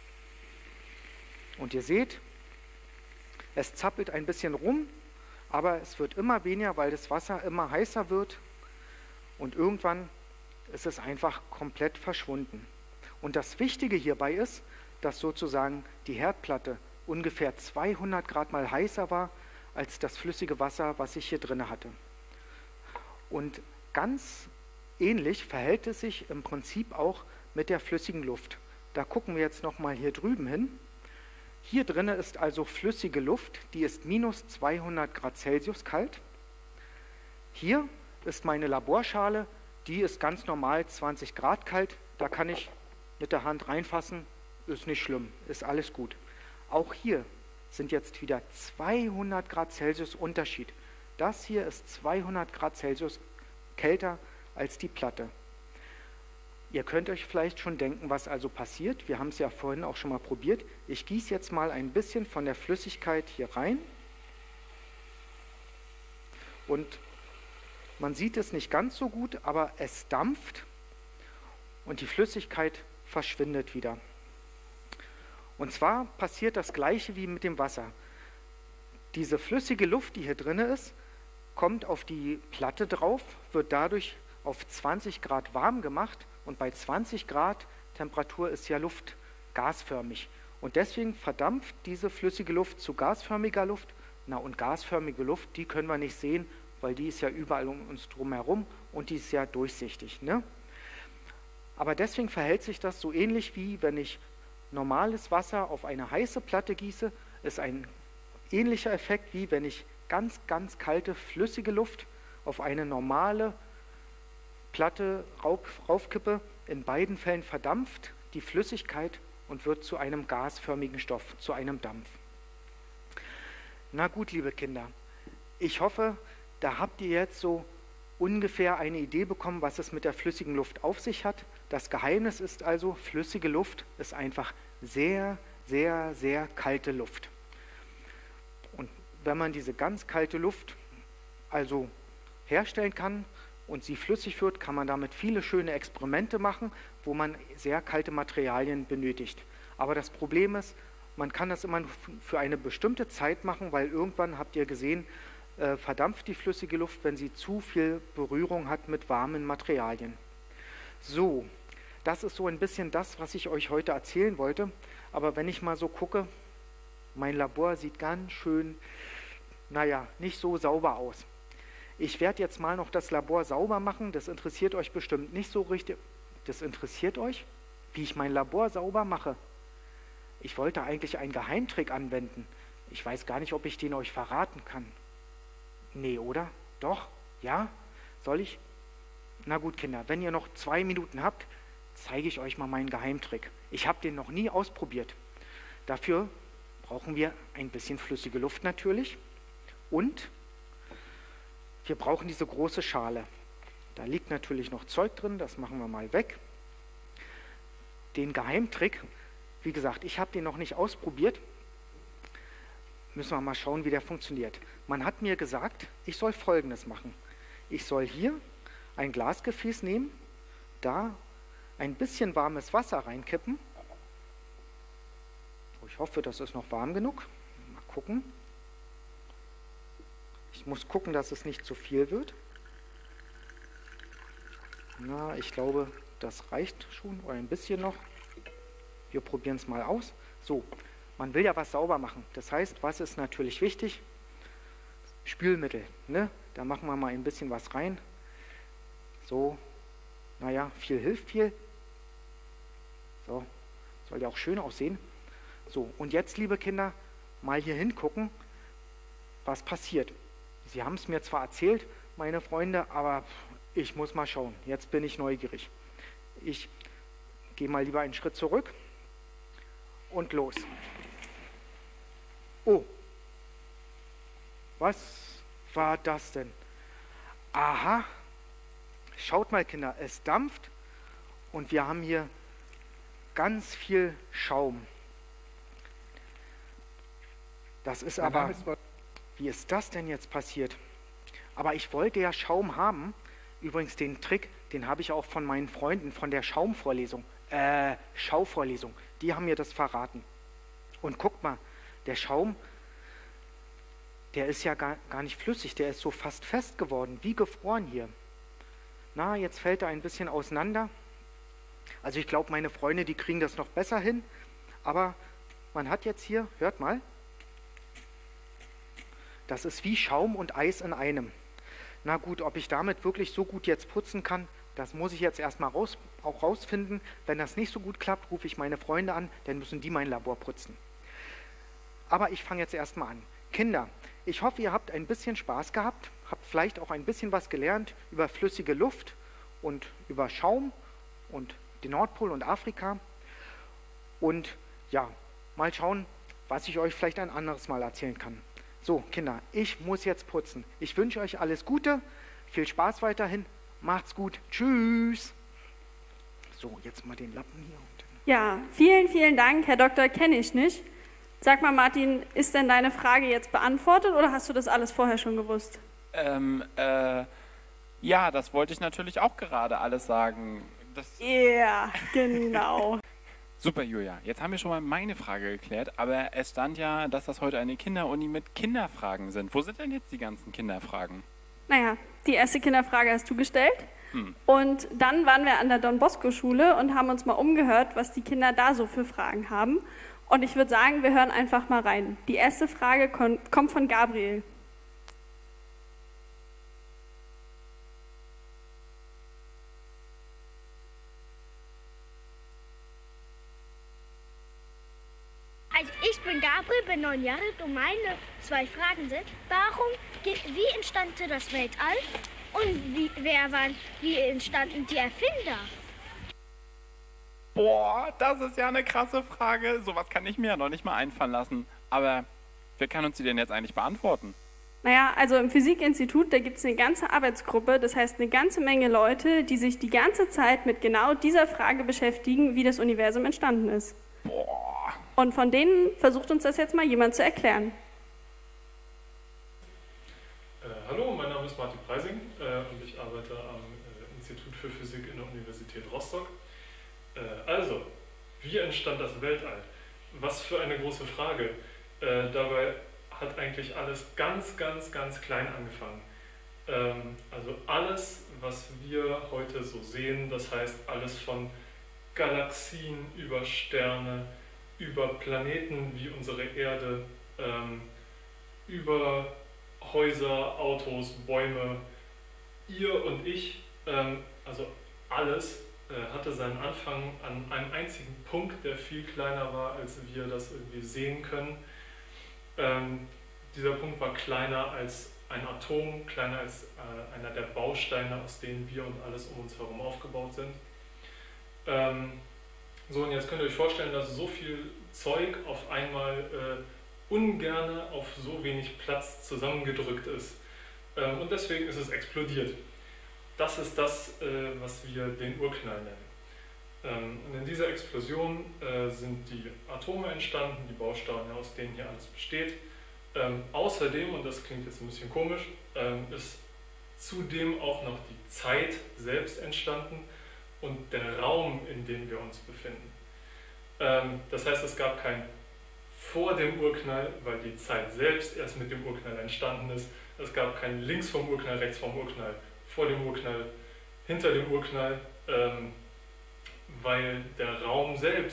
Und ihr seht, es zappelt ein bisschen rum, aber es wird immer weniger, weil das Wasser immer heißer wird und irgendwann ist es einfach komplett verschwunden. Und das Wichtige hierbei ist, dass sozusagen die Herdplatte ungefähr zweihundert Grad mal heißer war als das flüssige Wasser, was ich hier drin hatte. Und ganz ähnlich verhält es sich im Prinzip auch mit der flüssigen Luft. Da gucken wir jetzt nochmal hier drüben hin. Hier drin ist also flüssige Luft, die ist minus zweihundert Grad Celsius kalt. Hier ist meine Laborschale, die ist ganz normal zwanzig Grad kalt. Da kann ich mit der Hand reinfassen, ist nicht schlimm, ist alles gut. Auch hier sind jetzt wieder zweihundert Grad Celsius Unterschied. Das hier ist zweihundert Grad Celsius kälter als die Platte. Ihr könnt euch vielleicht schon denken, was also passiert. Wir haben es ja vorhin auch schon mal probiert. Ich gieße jetzt mal ein bisschen von der Flüssigkeit hier rein. Und man sieht es nicht ganz so gut, aber es dampft und die Flüssigkeit verschwindet wieder. Und zwar passiert das Gleiche wie mit dem Wasser. Diese flüssige Luft, die hier drin ist, kommt auf die Platte drauf, wird dadurch auf zwanzig Grad warm gemacht und bei zwanzig Grad Temperatur ist ja Luft gasförmig. Und deswegen verdampft diese flüssige Luft zu gasförmiger Luft. Na, und gasförmige Luft, die können wir nicht sehen, weil die ist ja überall um uns drum herum und die ist ja durchsichtig. Ne? Aber deswegen verhält sich das so ähnlich wie wenn ich normales Wasser auf eine heiße Platte gieße, ist ein ähnlicher Effekt wie wenn ich ganz, ganz kalte, flüssige Luft auf eine normale Platte raufkippe. In beiden Fällen verdampft die Flüssigkeit und wird zu einem gasförmigen Stoff, zu einem Dampf. Na gut, liebe Kinder, ich hoffe, da habt ihr jetzt so ungefähr eine Idee bekommen, was es mit der flüssigen Luft auf sich hat. Das Geheimnis ist also, flüssige Luft ist einfach sehr, sehr, sehr kalte Luft. Und wenn man diese ganz kalte Luft also herstellen kann und sie flüssig wird, kann man damit viele schöne Experimente machen, wo man sehr kalte Materialien benötigt. Aber das Problem ist, man kann das immer nur für eine bestimmte Zeit machen, weil irgendwann, habt ihr gesehen, äh, verdampft die flüssige Luft, wenn sie zu viel Berührung hat mit warmen Materialien. So, das ist so ein bisschen das, was ich euch heute erzählen wollte. Aber wenn ich mal so gucke, mein Labor sieht ganz schön, naja, nicht so sauber aus. Ich werde jetzt mal noch das Labor sauber machen, das interessiert euch bestimmt nicht so richtig. Das interessiert euch, wie ich mein Labor sauber mache? Ich wollte eigentlich einen Geheimtrick anwenden. Ich weiß gar nicht, ob ich den euch verraten kann. Nee, oder? Doch? Ja? Soll ich? Na gut, Kinder, wenn ihr noch zwei Minuten habt, zeige ich euch mal meinen Geheimtrick. Ich habe den noch nie ausprobiert. Dafür brauchen wir ein bisschen flüssige Luft natürlich und wir brauchen diese große Schale. Da liegt natürlich noch Zeug drin, das machen wir mal weg. Den Geheimtrick, wie gesagt, ich habe den noch nicht ausprobiert. Müssen wir mal schauen, wie der funktioniert. Man hat mir gesagt, ich soll Folgendes machen. Ich soll hier ein Glasgefäß nehmen, da ein bisschen warmes Wasser reinkippen. Ich hoffe, das ist noch warm genug. Mal gucken. Ich muss gucken, dass es nicht zu viel wird. Na, ich glaube, das reicht schon, oder ein bisschen noch. Wir probieren es mal aus. So, man will ja was sauber machen. Das heißt, was ist natürlich wichtig? Spülmittel. Ne? Da machen wir mal ein bisschen was rein. So, naja, viel hilft viel. So, soll ja auch schön aussehen. So, und jetzt, liebe Kinder, mal hier hingucken, was passiert. Sie haben es mir zwar erzählt, meine Freunde, aber ich muss mal schauen. Jetzt bin ich neugierig. Ich gehe mal lieber einen Schritt zurück und los. Oh, was war das denn? Aha, schaut mal, Kinder, es dampft und wir haben hier ganz viel Schaum. Das ist aber, wie ist das denn jetzt passiert? Aber ich wollte ja Schaum haben. Übrigens den Trick, den habe ich auch von meinen Freunden von der Schaumvorlesung, äh, Schauvorlesung. Die haben mir das verraten. Und guckt mal, der Schaum, der ist ja gar, gar nicht flüssig, der ist so fast fest geworden, wie gefroren hier. Na, jetzt fällt er ein bisschen auseinander. Also ich glaube, meine Freunde, die kriegen das noch besser hin. Aber man hat jetzt hier, hört mal, das ist wie Schaum und Eis in einem. Na gut, ob ich damit wirklich so gut jetzt putzen kann, das muss ich jetzt erstmal raus, auch rausfinden. Wenn das nicht so gut klappt, rufe ich meine Freunde an, dann müssen die mein Labor putzen. Aber ich fange jetzt erstmal an. Kinder, ich hoffe, ihr habt ein bisschen Spaß gehabt, habt vielleicht auch ein bisschen was gelernt über flüssige Luft und über Schaum und den Nordpol und Afrika. Und ja, mal schauen, was ich euch vielleicht ein anderes Mal erzählen kann. So, Kinder, ich muss jetzt putzen. Ich wünsche euch alles Gute, viel Spaß weiterhin, macht's gut, tschüss. So, jetzt mal den Lappen hier. Ja, vielen, vielen Dank, Herr Doktor Kennischnich. Sag mal, Martin, ist denn deine Frage jetzt beantwortet oder hast du das alles vorher schon gewusst? Ähm, äh, ja, das wollte ich natürlich auch gerade alles sagen. Ja, yeah, genau. Super, Julia. Jetzt haben wir schon mal meine Frage geklärt, aber es stand ja, dass das heute eine Kinderuni mit Kinderfragen sind. Wo sind denn jetzt die ganzen Kinderfragen? Naja, die erste Kinderfrage hast du gestellt. Hm. Und dann waren wir an der Don Bosco Schule und haben uns mal umgehört, was die Kinder da so für Fragen haben. Und ich würde sagen, wir hören einfach mal rein. Die erste Frage kommt von Gabriel. Also ich bin Gabriel, bin neun Jahre alt und meine zwei Fragen sind, warum, wie entstand das Weltall und wie, wer waren, wie entstanden die Erfinder? Boah, das ist ja eine krasse Frage. Sowas kann ich mir ja noch nicht mal einfallen lassen. Aber wer kann uns die denn jetzt eigentlich beantworten? Naja, also im Physikinstitut, da gibt es eine ganze Arbeitsgruppe, das heißt eine ganze Menge Leute, die sich die ganze Zeit mit genau dieser Frage beschäftigen, wie das Universum entstanden ist. Boah. Und von denen versucht uns das jetzt mal jemand zu erklären. Äh, hallo, mein Name ist Martin Preising äh, und ich arbeite am äh, Institut für Physik in der Universität Rostock. Äh, also, wie entstand das Weltall? Was für eine große Frage. Äh, dabei hat eigentlich alles ganz, ganz, ganz klein angefangen. Ähm, also alles, was wir heute so sehen, das heißt alles von Galaxien über Sterne, über Planeten wie unsere Erde, ähm, über Häuser, Autos, Bäume, ihr und ich, ähm, also alles äh, hatte seinen Anfang an einem einzigen Punkt, der viel kleiner war, als wir das irgendwie sehen können. Ähm, dieser Punkt war kleiner als ein Atom, kleiner als äh, einer der Bausteine, aus denen wir und alles um uns herum aufgebaut sind. Ähm, so, und jetzt könnt ihr euch vorstellen, dass so viel Zeug auf einmal äh, ungerne auf so wenig Platz zusammengedrückt ist. Ähm, und deswegen ist es explodiert. Das ist das, äh, was wir den Urknall nennen. Ähm, und in dieser Explosion äh, sind die Atome entstanden, die Bausteine, aus denen hier alles besteht. Ähm, außerdem, und das klingt jetzt ein bisschen komisch, ähm, ist zudem auch noch die Zeit selbst entstanden und der Raum, in dem wir uns befinden. Ähm, das heißt, es gab kein vor dem Urknall, weil die Zeit selbst erst mit dem Urknall entstanden ist. Es gab kein links vom Urknall, rechts vom Urknall, vor dem Urknall, hinter dem Urknall, ähm, weil der Raum selbst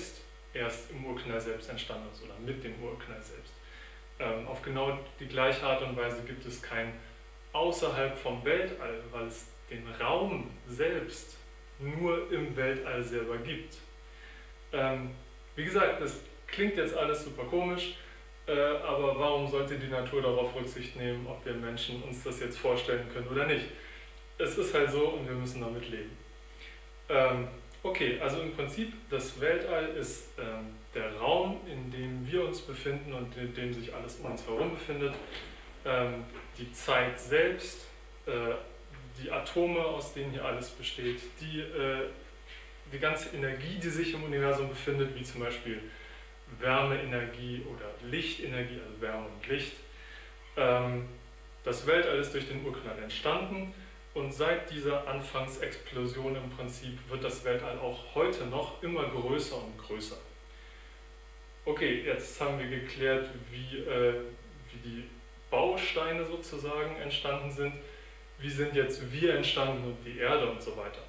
erst im Urknall selbst entstanden ist oder mit dem Urknall selbst. Ähm, auf genau die gleiche Art und Weise gibt es kein außerhalb vom Weltall, weil es den Raum selbst nur im Weltall selber gibt. Ähm, wie gesagt, das klingt jetzt alles super komisch, äh, aber warum sollte die Natur darauf Rücksicht nehmen, ob wir Menschen uns das jetzt vorstellen können oder nicht? Es ist halt so und wir müssen damit leben. Ähm, okay, also im Prinzip, das Weltall ist ähm, der Raum, in dem wir uns befinden und in dem sich alles um uns herum befindet. Ähm, die Zeit selbst, äh, die Atome, aus denen hier alles besteht, die, äh, die ganze Energie, die sich im Universum befindet, wie zum Beispiel Wärmeenergie oder Lichtenergie, also Wärme und Licht. Ähm, das Weltall ist durch den Urknall entstanden und seit dieser Anfangsexplosion im Prinzip wird das Weltall auch heute noch immer größer und größer. Okay, jetzt haben wir geklärt, wie, äh, wie die Bausteine sozusagen entstanden sind. Wie sind jetzt wir entstanden und die Erde und so weiter.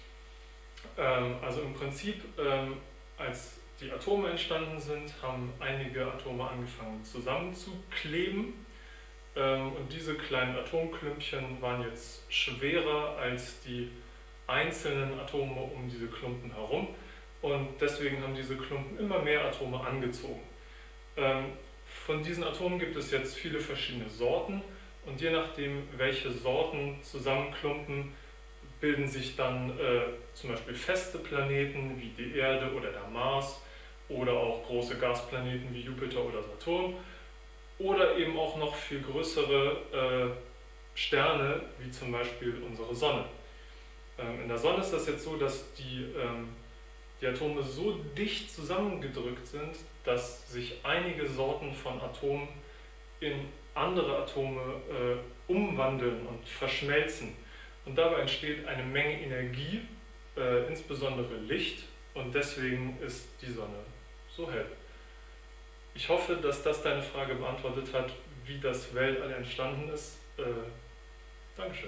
Ähm, also im Prinzip, ähm, als die Atome entstanden sind, haben einige Atome angefangen zusammenzukleben. Ähm, und diese kleinen Atomklümpchen waren jetzt schwerer als die einzelnen Atome um diese Klumpen herum. Und deswegen haben diese Klumpen immer mehr Atome angezogen. Ähm, von diesen Atomen gibt es jetzt viele verschiedene Sorten. Und je nachdem, welche Sorten zusammenklumpen, bilden sich dann äh, zum Beispiel feste Planeten wie die Erde oder der Mars oder auch große Gasplaneten wie Jupiter oder Saturn oder eben auch noch viel größere äh, Sterne wie zum Beispiel unsere Sonne. Ähm, in der Sonne ist das jetzt so, dass die, ähm, die Atome so dicht zusammengedrückt sind, dass sich einige Sorten von Atomen in andere Atome äh, umwandeln und verschmelzen. Und dabei entsteht eine Menge Energie, äh, insbesondere Licht, und deswegen ist die Sonne so hell. Ich hoffe, dass das deine Frage beantwortet hat, wie das Weltall entstanden ist. Äh, Dankeschön.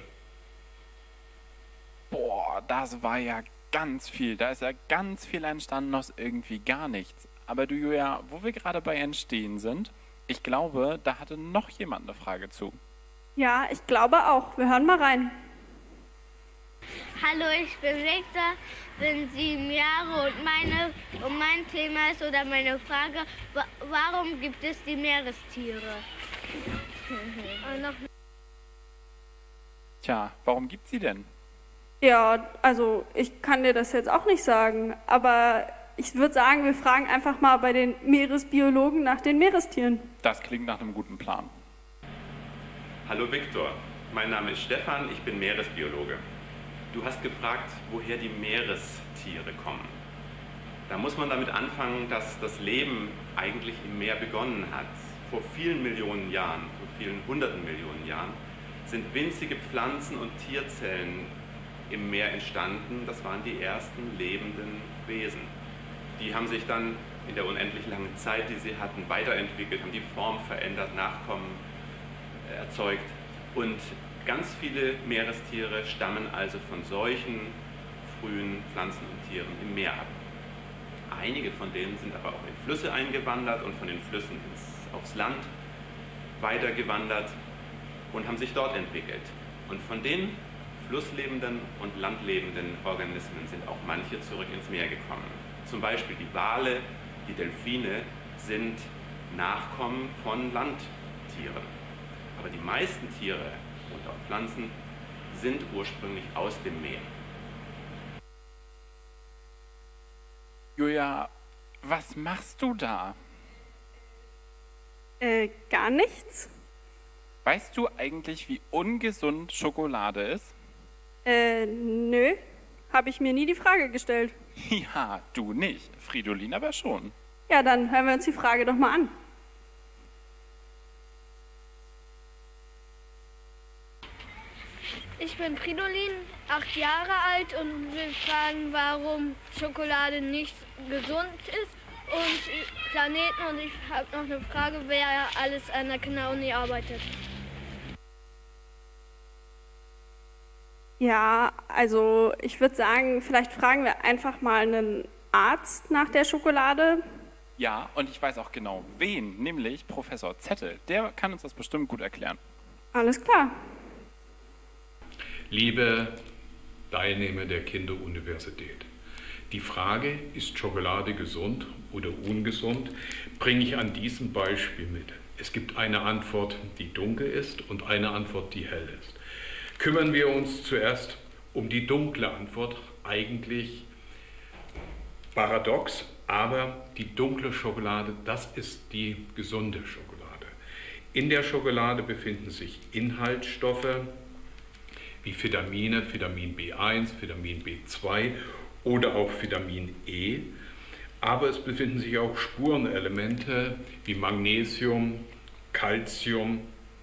Boah, das war ja ganz viel. Da ist ja ganz viel entstanden aus irgendwie gar nichts. Aber du, Julia, wo wir gerade bei Entstehen sind, ich glaube, da hatte noch jemand eine Frage zu. Ja, ich glaube auch. Wir hören mal rein. Hallo, ich bin Victor, bin sieben Jahre und, meine, und mein Thema ist oder meine Frage, wa warum gibt es die Meerestiere? Tja, warum gibt sie denn? Ja, also ich kann dir das jetzt auch nicht sagen, aber ich würde sagen, wir fragen einfach mal bei den Meeresbiologen nach den Meerestieren. Das klingt nach einem guten Plan. Hallo Viktor, mein Name ist Stefan, ich bin Meeresbiologe. Du hast gefragt, woher die Meerestiere kommen. Da muss man damit anfangen, dass das Leben eigentlich im Meer begonnen hat. Vor vielen Millionen Jahren, vor vielen hunderten Millionen Jahren, sind winzige Pflanzen- und Tierzellen im Meer entstanden. Das waren die ersten lebenden Wesen. Die haben sich dann in der unendlich langen Zeit, die sie hatten, weiterentwickelt, haben die Form verändert, Nachkommen erzeugt. Und ganz viele Meerestiere stammen also von solchen frühen Pflanzen und Tieren im Meer ab. Einige von denen sind aber auch in Flüsse eingewandert und von den Flüssen ins, aufs Land weitergewandert und haben sich dort entwickelt. Und von den flusslebenden und landlebenden Organismen sind auch manche zurück ins Meer gekommen. Zum Beispiel die Wale, die Delfine sind Nachkommen von Landtieren. Aber die meisten Tiere und auch Pflanzen sind ursprünglich aus dem Meer. Julia, was machst du da? Äh, gar nichts? Weißt du eigentlich, wie ungesund Schokolade ist? Äh, nö. Habe ich mir nie die Frage gestellt. Ja, du nicht. Fridolin aber schon. Ja, dann hören wir uns die Frage doch mal an. Ich bin Fridolin, acht Jahre alt und will fragen, warum Schokolade nicht gesund ist und Planeten. Und ich habe noch eine Frage, wer alles an der Kinderuni arbeitet. Ja, also ich würde sagen, vielleicht fragen wir einfach mal einen Arzt nach der Schokolade. Ja, und ich weiß auch genau wen, nämlich Professor Zettel. Der kann uns das bestimmt gut erklären. Alles klar. Liebe Teilnehmer der Kinderuniversität, die Frage, ist Schokolade gesund oder ungesund, bringe ich an diesem Beispiel mit. Es gibt eine Antwort, die dunkel ist und eine Antwort, die hell ist. Kümmern wir uns zuerst um die dunkle Antwort, eigentlich paradox, aber die dunkle Schokolade, das ist die gesunde Schokolade. In der Schokolade befinden sich Inhaltsstoffe wie Vitamine, Vitamin B eins, Vitamin B zwei oder auch Vitamin E, aber es befinden sich auch Spurenelemente wie Magnesium, Calcium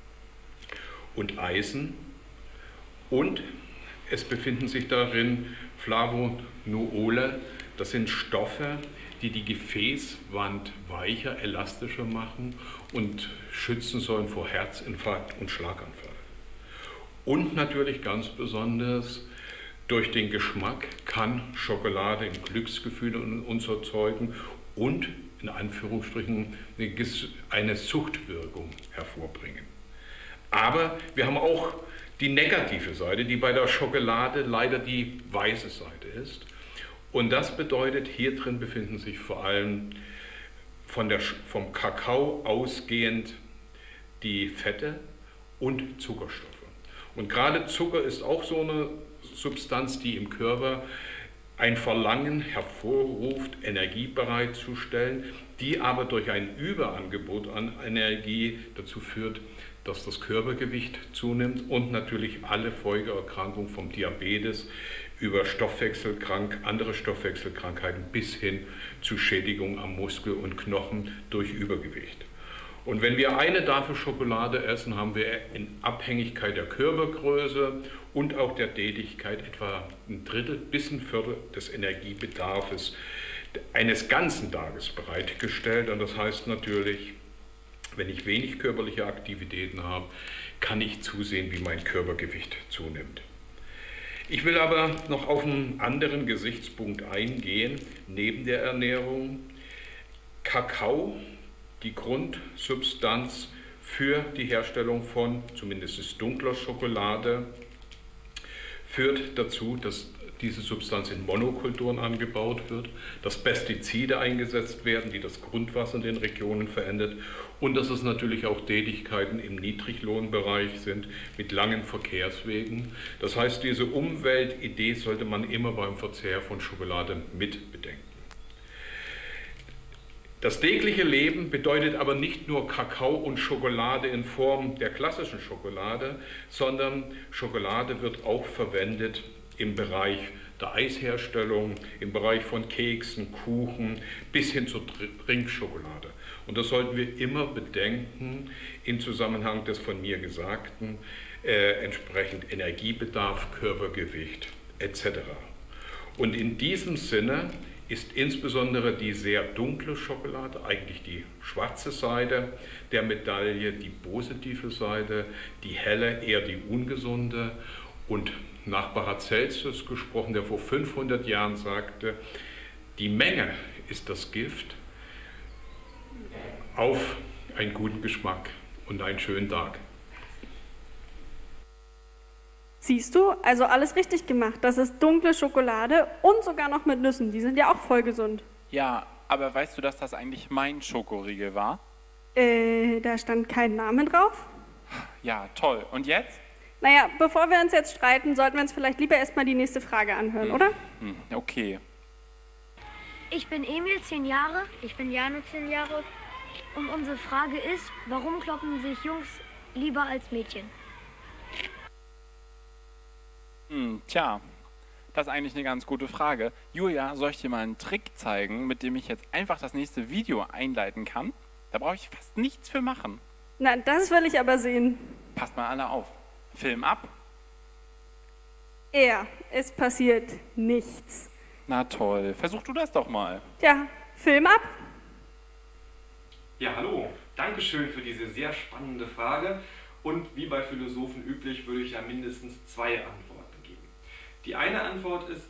und Eisen, und es befinden sich darin Flavonoole. Das sind Stoffe, die die Gefäßwand weicher, elastischer machen und schützen sollen vor Herzinfarkt und Schlaganfall. Und natürlich ganz besonders durch den Geschmack kann Schokolade ein Glücksgefühl in uns erzeugen und in Anführungsstrichen eine Suchtwirkung hervorbringen. Aber wir haben auch die negative Seite, die bei der Schokolade leider die weiße Seite ist. Und das bedeutet, hier drin befinden sich vor allem von der, vom Kakao ausgehend die Fette und Zuckerstoffe. Und gerade Zucker ist auch so eine Substanz, die im Körper ein Verlangen hervorruft, Energie bereitzustellen, die aber durch ein Überangebot an Energie dazu führt, dass das Körpergewicht zunimmt und natürlich alle Folgeerkrankungen vom Diabetes über Stoffwechselkrank, andere Stoffwechselkrankheiten bis hin zu Schädigung am Muskel und Knochen durch Übergewicht. Und wenn wir eine Tafel Schokolade essen, haben wir in Abhängigkeit der Körpergröße und auch der Tätigkeit etwa ein Drittel bis ein Viertel des Energiebedarfs eines ganzen Tages bereitgestellt. Und das heißt natürlich, wenn ich wenig körperliche Aktivitäten habe, kann ich zusehen, wie mein Körpergewicht zunimmt. Ich will aber noch auf einen anderen Gesichtspunkt eingehen, neben der Ernährung. Kakao, die Grundsubstanz für die Herstellung von zumindest dunkler Schokolade, führt dazu, dass diese Substanz in Monokulturen angebaut wird, dass Pestizide eingesetzt werden, die das Grundwasser in den Regionen verändert, und dass es natürlich auch Tätigkeiten im Niedriglohnbereich sind mit langen Verkehrswegen. Das heißt, diese Umweltidee sollte man immer beim Verzehr von Schokolade mit bedenken. Das tägliche Leben bedeutet aber nicht nur Kakao und Schokolade in Form der klassischen Schokolade, sondern Schokolade wird auch verwendet im Bereich der Eisherstellung, im Bereich von Keksen, Kuchen bis hin zur Trinkschokolade. Und das sollten wir immer bedenken im Zusammenhang des von mir Gesagten, äh, entsprechend Energiebedarf, Körpergewicht et cetera. Und in diesem Sinne ist insbesondere die sehr dunkle Schokolade, eigentlich die schwarze Seite der Medaille, die positive Seite, die helle eher die ungesunde. Und nach Paracelsus gesprochen, der vor fünfhundert Jahren sagte, die Menge ist das Gift. Auf einen guten Geschmack und einen schönen Tag. Siehst du, also alles richtig gemacht. Das ist dunkle Schokolade und sogar noch mit Nüssen. Die sind ja auch voll gesund. Ja, aber weißt du, dass das eigentlich mein Schokoriegel war? Äh, da stand kein Name drauf. Ja, toll. Und jetzt? Naja, bevor wir uns jetzt streiten, sollten wir uns vielleicht lieber erstmal die nächste Frage anhören, hm. oder? Hm, okay. Ich bin Emil, zehn Jahre. Ich bin Jano, zehn Jahre. Und unsere Frage ist, warum kloppen sich Jungs lieber als Mädchen? Hm, tja, das ist eigentlich eine ganz gute Frage. Julia, soll ich dir mal einen Trick zeigen, mit dem ich jetzt einfach das nächste Video einleiten kann? Da brauche ich fast nichts für machen. Na, das will ich aber sehen. Passt mal alle auf. Film ab. Ja, es passiert nichts. Na toll, versuch du das doch mal. Tja, Film ab. Ja, hallo. Dankeschön für diese sehr spannende Frage. Und wie bei Philosophen üblich, würde ich ja mindestens zwei Antworten geben. Die eine Antwort ist,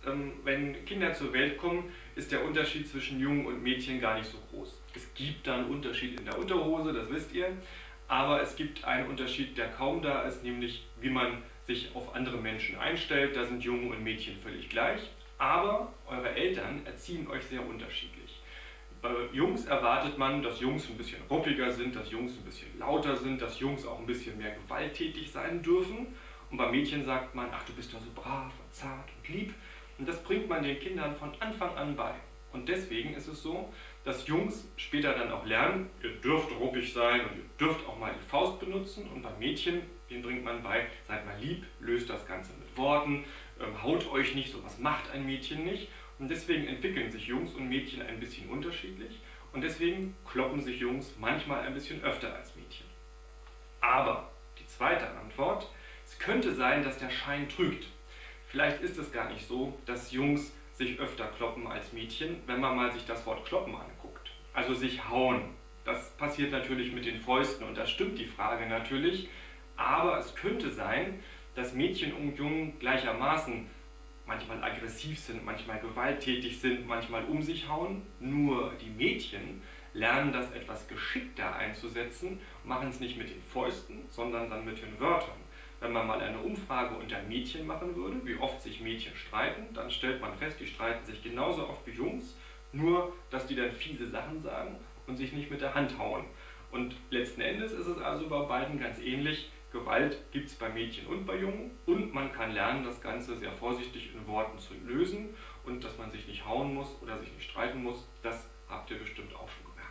ähm, wenn Kinder zur Welt kommen, ist der Unterschied zwischen Jungen und Mädchen gar nicht so groß. Es gibt da einen Unterschied in der Unterhose, das wisst ihr, aber es gibt einen Unterschied, der kaum da ist, nämlich wie man sich auf andere Menschen einstellt. Da sind Jungen und Mädchen völlig gleich, aber eure Eltern erziehen euch sehr unterschiedlich. Bei Jungs erwartet man, dass Jungs ein bisschen ruppiger sind, dass Jungs ein bisschen lauter sind, dass Jungs auch ein bisschen mehr gewalttätig sein dürfen. Und bei Mädchen sagt man, ach, du bist doch so brav und zart und lieb. Und das bringt man den Kindern von Anfang an bei. Und deswegen ist es so, dass Jungs später dann auch lernen, ihr dürft ruppig sein und ihr dürft auch mal die Faust benutzen. Und bei Mädchen, denen bringt man bei, seid mal lieb, löst das Ganze mit Worten, ähm, haut euch nicht, sowas macht ein Mädchen nicht. Und deswegen entwickeln sich Jungs und Mädchen ein bisschen unterschiedlich. Und deswegen kloppen sich Jungs manchmal ein bisschen öfter als Mädchen. Aber die zweite Antwort, es könnte sein, dass der Schein trügt. Vielleicht ist es gar nicht so, dass Jungs sich öfter kloppen als Mädchen, wenn man mal sich das Wort kloppen anguckt. Also sich hauen. Das passiert natürlich mit den Fäusten und da stimmt die Frage natürlich. Aber es könnte sein, dass Mädchen und Jungen gleichermaßen manchmal aggressiv sind, manchmal gewalttätig sind, manchmal um sich hauen. Nur die Mädchen lernen das etwas geschickter einzusetzen, machen es nicht mit den Fäusten, sondern dann mit den Wörtern. Wenn man mal eine Umfrage unter Mädchen machen würde, wie oft sich Mädchen streiten, dann stellt man fest, die streiten sich genauso oft wie Jungs, nur dass die dann fiese Sachen sagen und sich nicht mit der Hand hauen. Und letzten Endes ist es also bei beiden ganz ähnlich. Gewalt gibt es bei Mädchen und bei Jungen und man kann lernen, das Ganze sehr vorsichtig in Worten zu lösen und dass man sich nicht hauen muss oder sich nicht streiten muss, das habt ihr bestimmt auch schon gemerkt.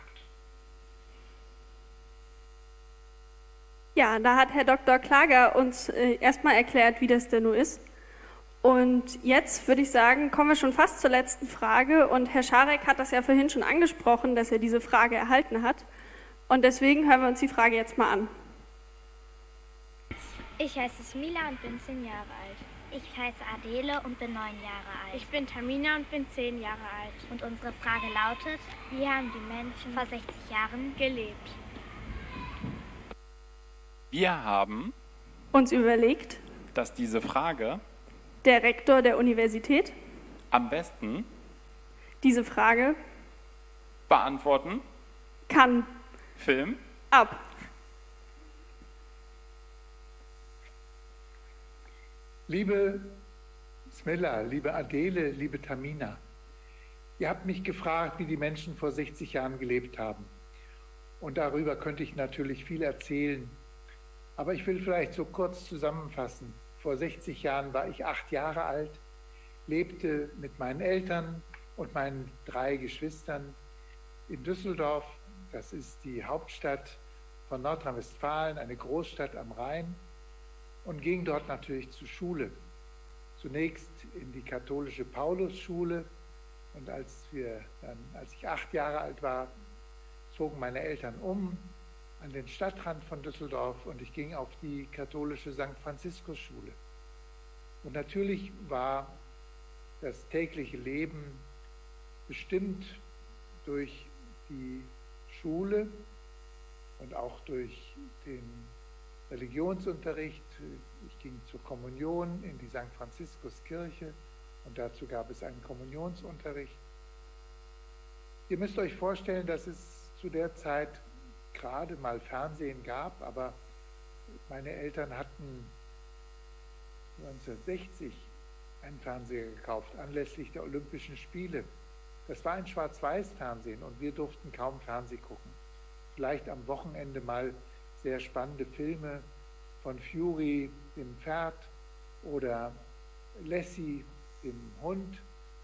Ja, da hat Herr Doktor Klager uns äh, erstmal erklärt, wie das denn nun ist. Und jetzt würde ich sagen, kommen wir schon fast zur letzten Frage. Und Herr Scharek hat das ja vorhin schon angesprochen, dass er diese Frage erhalten hat. Und deswegen hören wir uns die Frage jetzt mal an. Ich heiße Smila und bin zehn Jahre alt. Ich heiße Adele und bin neun Jahre alt. Ich bin Tamina und bin zehn Jahre alt. Und unsere Frage lautet, wie haben die Menschen vor sechzig Jahren gelebt? Wir haben uns überlegt, dass diese Frage der Rektor der Universität am besten diese Frage beantworten kann. Film ab. Liebe Smilla, liebe Adele, liebe Tamina, ihr habt mich gefragt, wie die Menschen vor sechzig Jahren gelebt haben. Und darüber könnte ich natürlich viel erzählen. Aber ich will vielleicht so kurz zusammenfassen. Vor sechzig Jahren war ich acht Jahre alt, lebte mit meinen Eltern und meinen drei Geschwistern in Düsseldorf. Das ist die Hauptstadt von Nordrhein-Westfalen, eine Großstadt am Rhein. Und ging dort natürlich zur Schule. Zunächst in die katholische Paulusschule und als, wir dann, als ich acht Jahre alt war, zogen meine Eltern um an den Stadtrand von Düsseldorf und ich ging auf die katholische Sankt Franziskus Schule. Und natürlich war das tägliche Leben bestimmt durch die Schule und auch durch den Religionsunterricht. Ich ging zur Kommunion in die Sankt Franziskus Kirche und dazu gab es einen Kommunionsunterricht. Ihr müsst euch vorstellen, dass es zu der Zeit gerade mal Fernsehen gab, aber meine Eltern hatten neunzehnhundertsechzig einen Fernseher gekauft, anlässlich der Olympischen Spiele. Das war ein Schwarz-Weiß-Fernsehen und wir durften kaum Fernsehen gucken. Vielleicht am Wochenende mal sehr spannende Filme von Fury, dem Pferd, oder Lassie, dem Hund.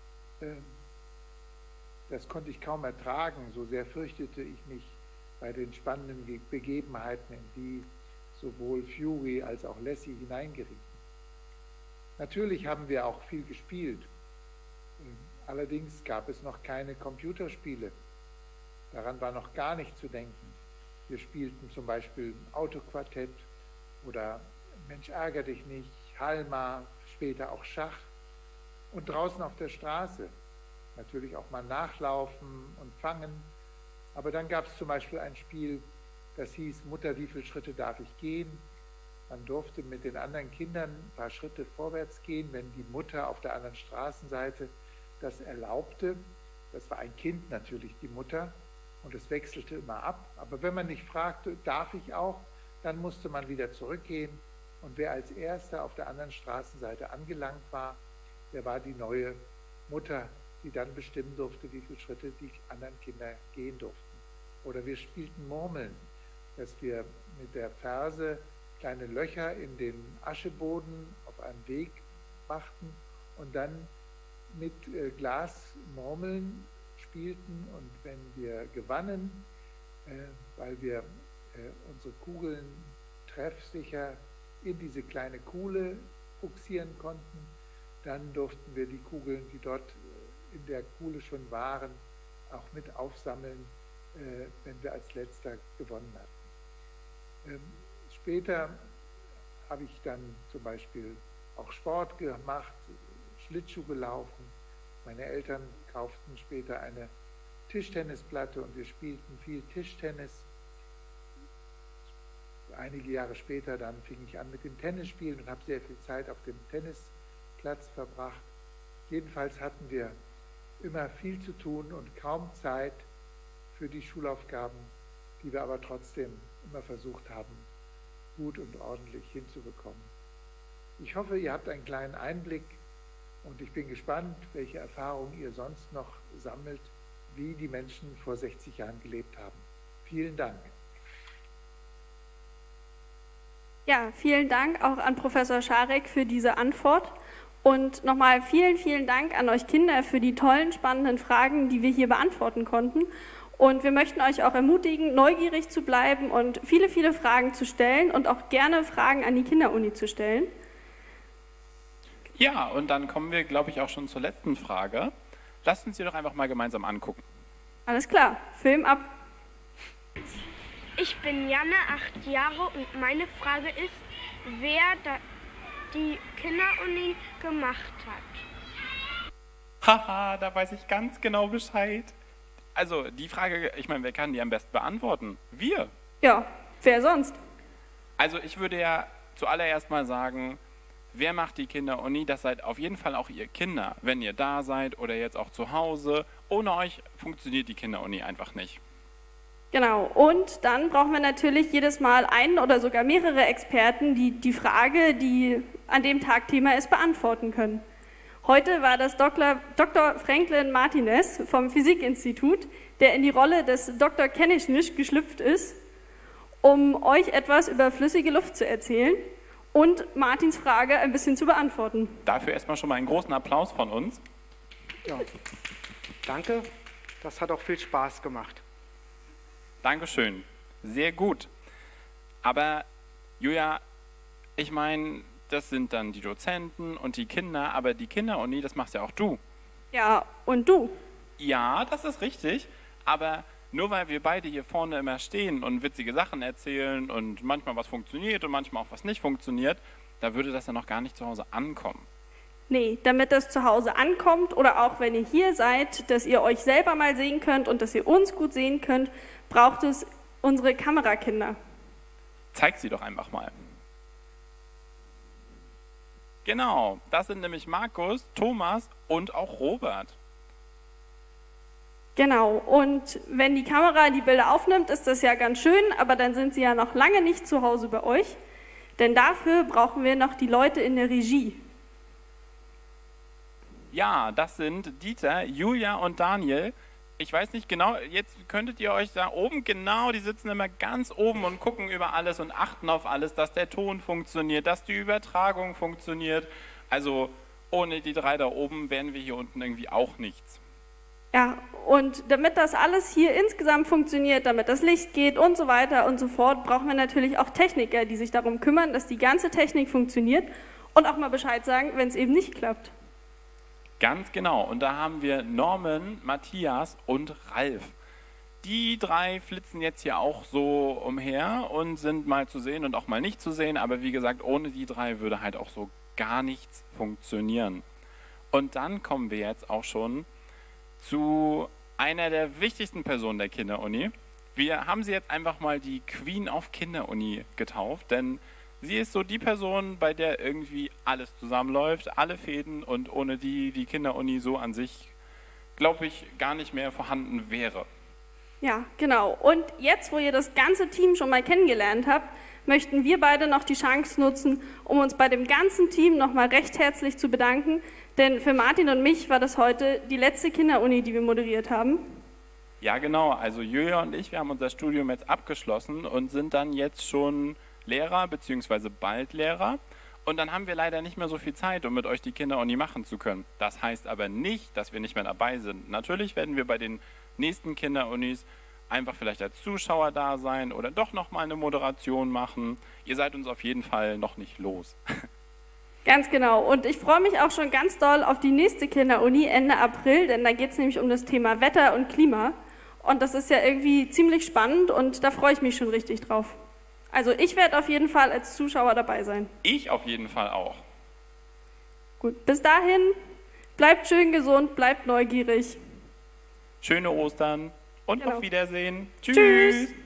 Das konnte ich kaum ertragen, so sehr fürchtete ich mich bei den spannenden Begebenheiten, in die sowohl Fury als auch Lassie hineingerieten. Natürlich haben wir auch viel gespielt. Allerdings gab es noch keine Computerspiele. Daran war noch gar nicht zu denken. Wir spielten zum Beispiel Autoquartett oder Mensch, ärger dich nicht, Halma, später auch Schach. Und draußen auf der Straße natürlich auch mal nachlaufen und fangen. Aber dann gab es zum Beispiel ein Spiel, das hieß Mutter, wie viele Schritte darf ich gehen? Man durfte mit den anderen Kindern ein paar Schritte vorwärts gehen, wenn die Mutter auf der anderen Straßenseite das erlaubte. Das war ein Kind natürlich, die Mutter, und es wechselte immer ab. Aber wenn man nicht fragte, darf ich auch, dann musste man wieder zurückgehen. Und wer als Erster auf der anderen Straßenseite angelangt war, der war die neue Mutter, die dann bestimmen durfte, wie viele Schritte die anderen Kinder gehen durften. Oder wir spielten Murmeln, dass wir mit der Ferse kleine Löcher in den Ascheboden auf einem Weg machten und dann mit äh, Glasmurmeln spielten. Und wenn wir gewannen, äh, weil wir äh, unsere Kugeln treffsicher in diese kleine Kuhle buxieren konnten, dann durften wir die Kugeln, die dort in der Kuhle schon waren, auch mit aufsammeln, äh, wenn wir als Letzter gewonnen hatten. Ähm, später habe ich dann zum Beispiel auch Sport gemacht, Schlittschuh gelaufen. Meine Eltern kauften später eine Tischtennisplatte und wir spielten viel Tischtennis. Einige Jahre später dann fing ich an mit dem Tennisspielen und habe sehr viel Zeit auf dem Tennisplatz verbracht. Jedenfalls hatten wir immer viel zu tun und kaum Zeit für die Schulaufgaben, die wir aber trotzdem immer versucht haben, gut und ordentlich hinzubekommen. Ich hoffe, ihr habt einen kleinen Einblick und ich bin gespannt, welche Erfahrungen ihr sonst noch sammelt, wie die Menschen vor sechzig Jahren gelebt haben. Vielen Dank. Ja, vielen Dank auch an Professor Scharek für diese Antwort. Und nochmal vielen, vielen Dank an euch Kinder für die tollen, spannenden Fragen, die wir hier beantworten konnten. Und wir möchten euch auch ermutigen, neugierig zu bleiben und viele, viele Fragen zu stellen und auch gerne Fragen an die Kinderuni zu stellen. Ja, und dann kommen wir, glaube ich, auch schon zur letzten Frage. Lasst uns sie doch einfach mal gemeinsam angucken. Alles klar, Film ab. Ich bin Janne, acht Jahre, und meine Frage ist, wer da die Kinderuni gemacht hat. Haha, da weiß ich ganz genau Bescheid. Also die Frage, ich meine, wer kann die am besten beantworten? Wir. Ja, wer sonst? Also ich würde ja zuallererst mal sagen, wer macht die Kinderuni? Das seid auf jeden Fall auch ihr Kinder, wenn ihr da seid oder jetzt auch zu Hause. Ohne euch funktioniert die Kinderuni einfach nicht. Genau, und dann brauchen wir natürlich jedes Mal einen oder sogar mehrere Experten, die die Frage, die an dem Tag Thema ist, beantworten können. Heute war das Doktor Franklin Martinez vom Physikinstitut, der in die Rolle des Doktor Kennischnisch geschlüpft ist, um euch etwas über flüssige Luft zu erzählen und Martins Frage ein bisschen zu beantworten. Dafür erstmal schon mal einen großen Applaus von uns. Ja, danke, das hat auch viel Spaß gemacht. Dankeschön, sehr gut. Aber Julia, ich meine, das sind dann die Dozenten und die Kinder, aber die Kinderuni, das machst ja auch du. Ja, und du? Ja, das ist richtig, aber nur weil wir beide hier vorne immer stehen und witzige Sachen erzählen und manchmal was funktioniert und manchmal auch was nicht funktioniert, da würde das ja noch gar nicht zu Hause ankommen. Nee, damit das zu Hause ankommt oder auch wenn ihr hier seid, dass ihr euch selber mal sehen könnt und dass ihr uns gut sehen könnt, braucht es unsere Kamerakinder. Zeig sie doch einfach mal. Genau, das sind nämlich Markus, Thomas und auch Robert. Genau, und wenn die Kamera die Bilder aufnimmt, ist das ja ganz schön, aber dann sind sie ja noch lange nicht zu Hause bei euch, denn dafür brauchen wir noch die Leute in der Regie. Ja, das sind Dieter, Julia und Daniel. Ich weiß nicht genau, jetzt könntet ihr euch da oben, genau, die sitzen immer ganz oben und gucken über alles und achten auf alles, dass der Ton funktioniert, dass die Übertragung funktioniert. Also ohne die drei da oben wären wir hier unten irgendwie auch nichts. Ja, und damit das alles hier insgesamt funktioniert, damit das Licht geht und so weiter und so fort, brauchen wir natürlich auch Techniker, die sich darum kümmern, dass die ganze Technik funktioniert und auch mal Bescheid sagen, wenn es eben nicht klappt. Ganz genau. Und da haben wir Norman, Matthias und Ralf. Die drei flitzen jetzt hier auch so umher und sind mal zu sehen und auch mal nicht zu sehen. Aber wie gesagt, ohne die drei würde halt auch so gar nichts funktionieren. Und dann kommen wir jetzt auch schon zu einer der wichtigsten Personen der Kinderuni. Wir haben sie jetzt einfach mal die Queen of Kinderuni getauft, denn Sie ist so die Person, bei der irgendwie alles zusammenläuft, alle Fäden und ohne die die Kinderuni so an sich, glaube ich, gar nicht mehr vorhanden wäre. Ja, genau. Und jetzt, wo ihr das ganze Team schon mal kennengelernt habt, möchten wir beide noch die Chance nutzen, um uns bei dem ganzen Team nochmal recht herzlich zu bedanken, denn für Martin und mich war das heute die letzte Kinderuni, die wir moderiert haben. Ja, genau. Also Julia und ich, wir haben unser Studium jetzt abgeschlossen und sind dann jetzt schon Lehrer bzw. bald Lehrer. Und dann haben wir leider nicht mehr so viel Zeit, um mit euch die Kinderuni machen zu können. Das heißt aber nicht, dass wir nicht mehr dabei sind. Natürlich werden wir bei den nächsten Kinderunis einfach vielleicht als Zuschauer da sein oder doch nochmal eine Moderation machen. Ihr seid uns auf jeden Fall noch nicht los. Ganz genau. Und ich freue mich auch schon ganz doll auf die nächste Kinderuni Ende April, denn da geht es nämlich um das Thema Wetter und Klima. Und das ist ja irgendwie ziemlich spannend und da freue ich mich schon richtig drauf. Also ich werde auf jeden Fall als Zuschauer dabei sein. Ich auf jeden Fall auch. Gut, bis dahin, bleibt schön gesund, bleibt neugierig. Schöne Ostern und Genau. auf Wiedersehen. Tschüss.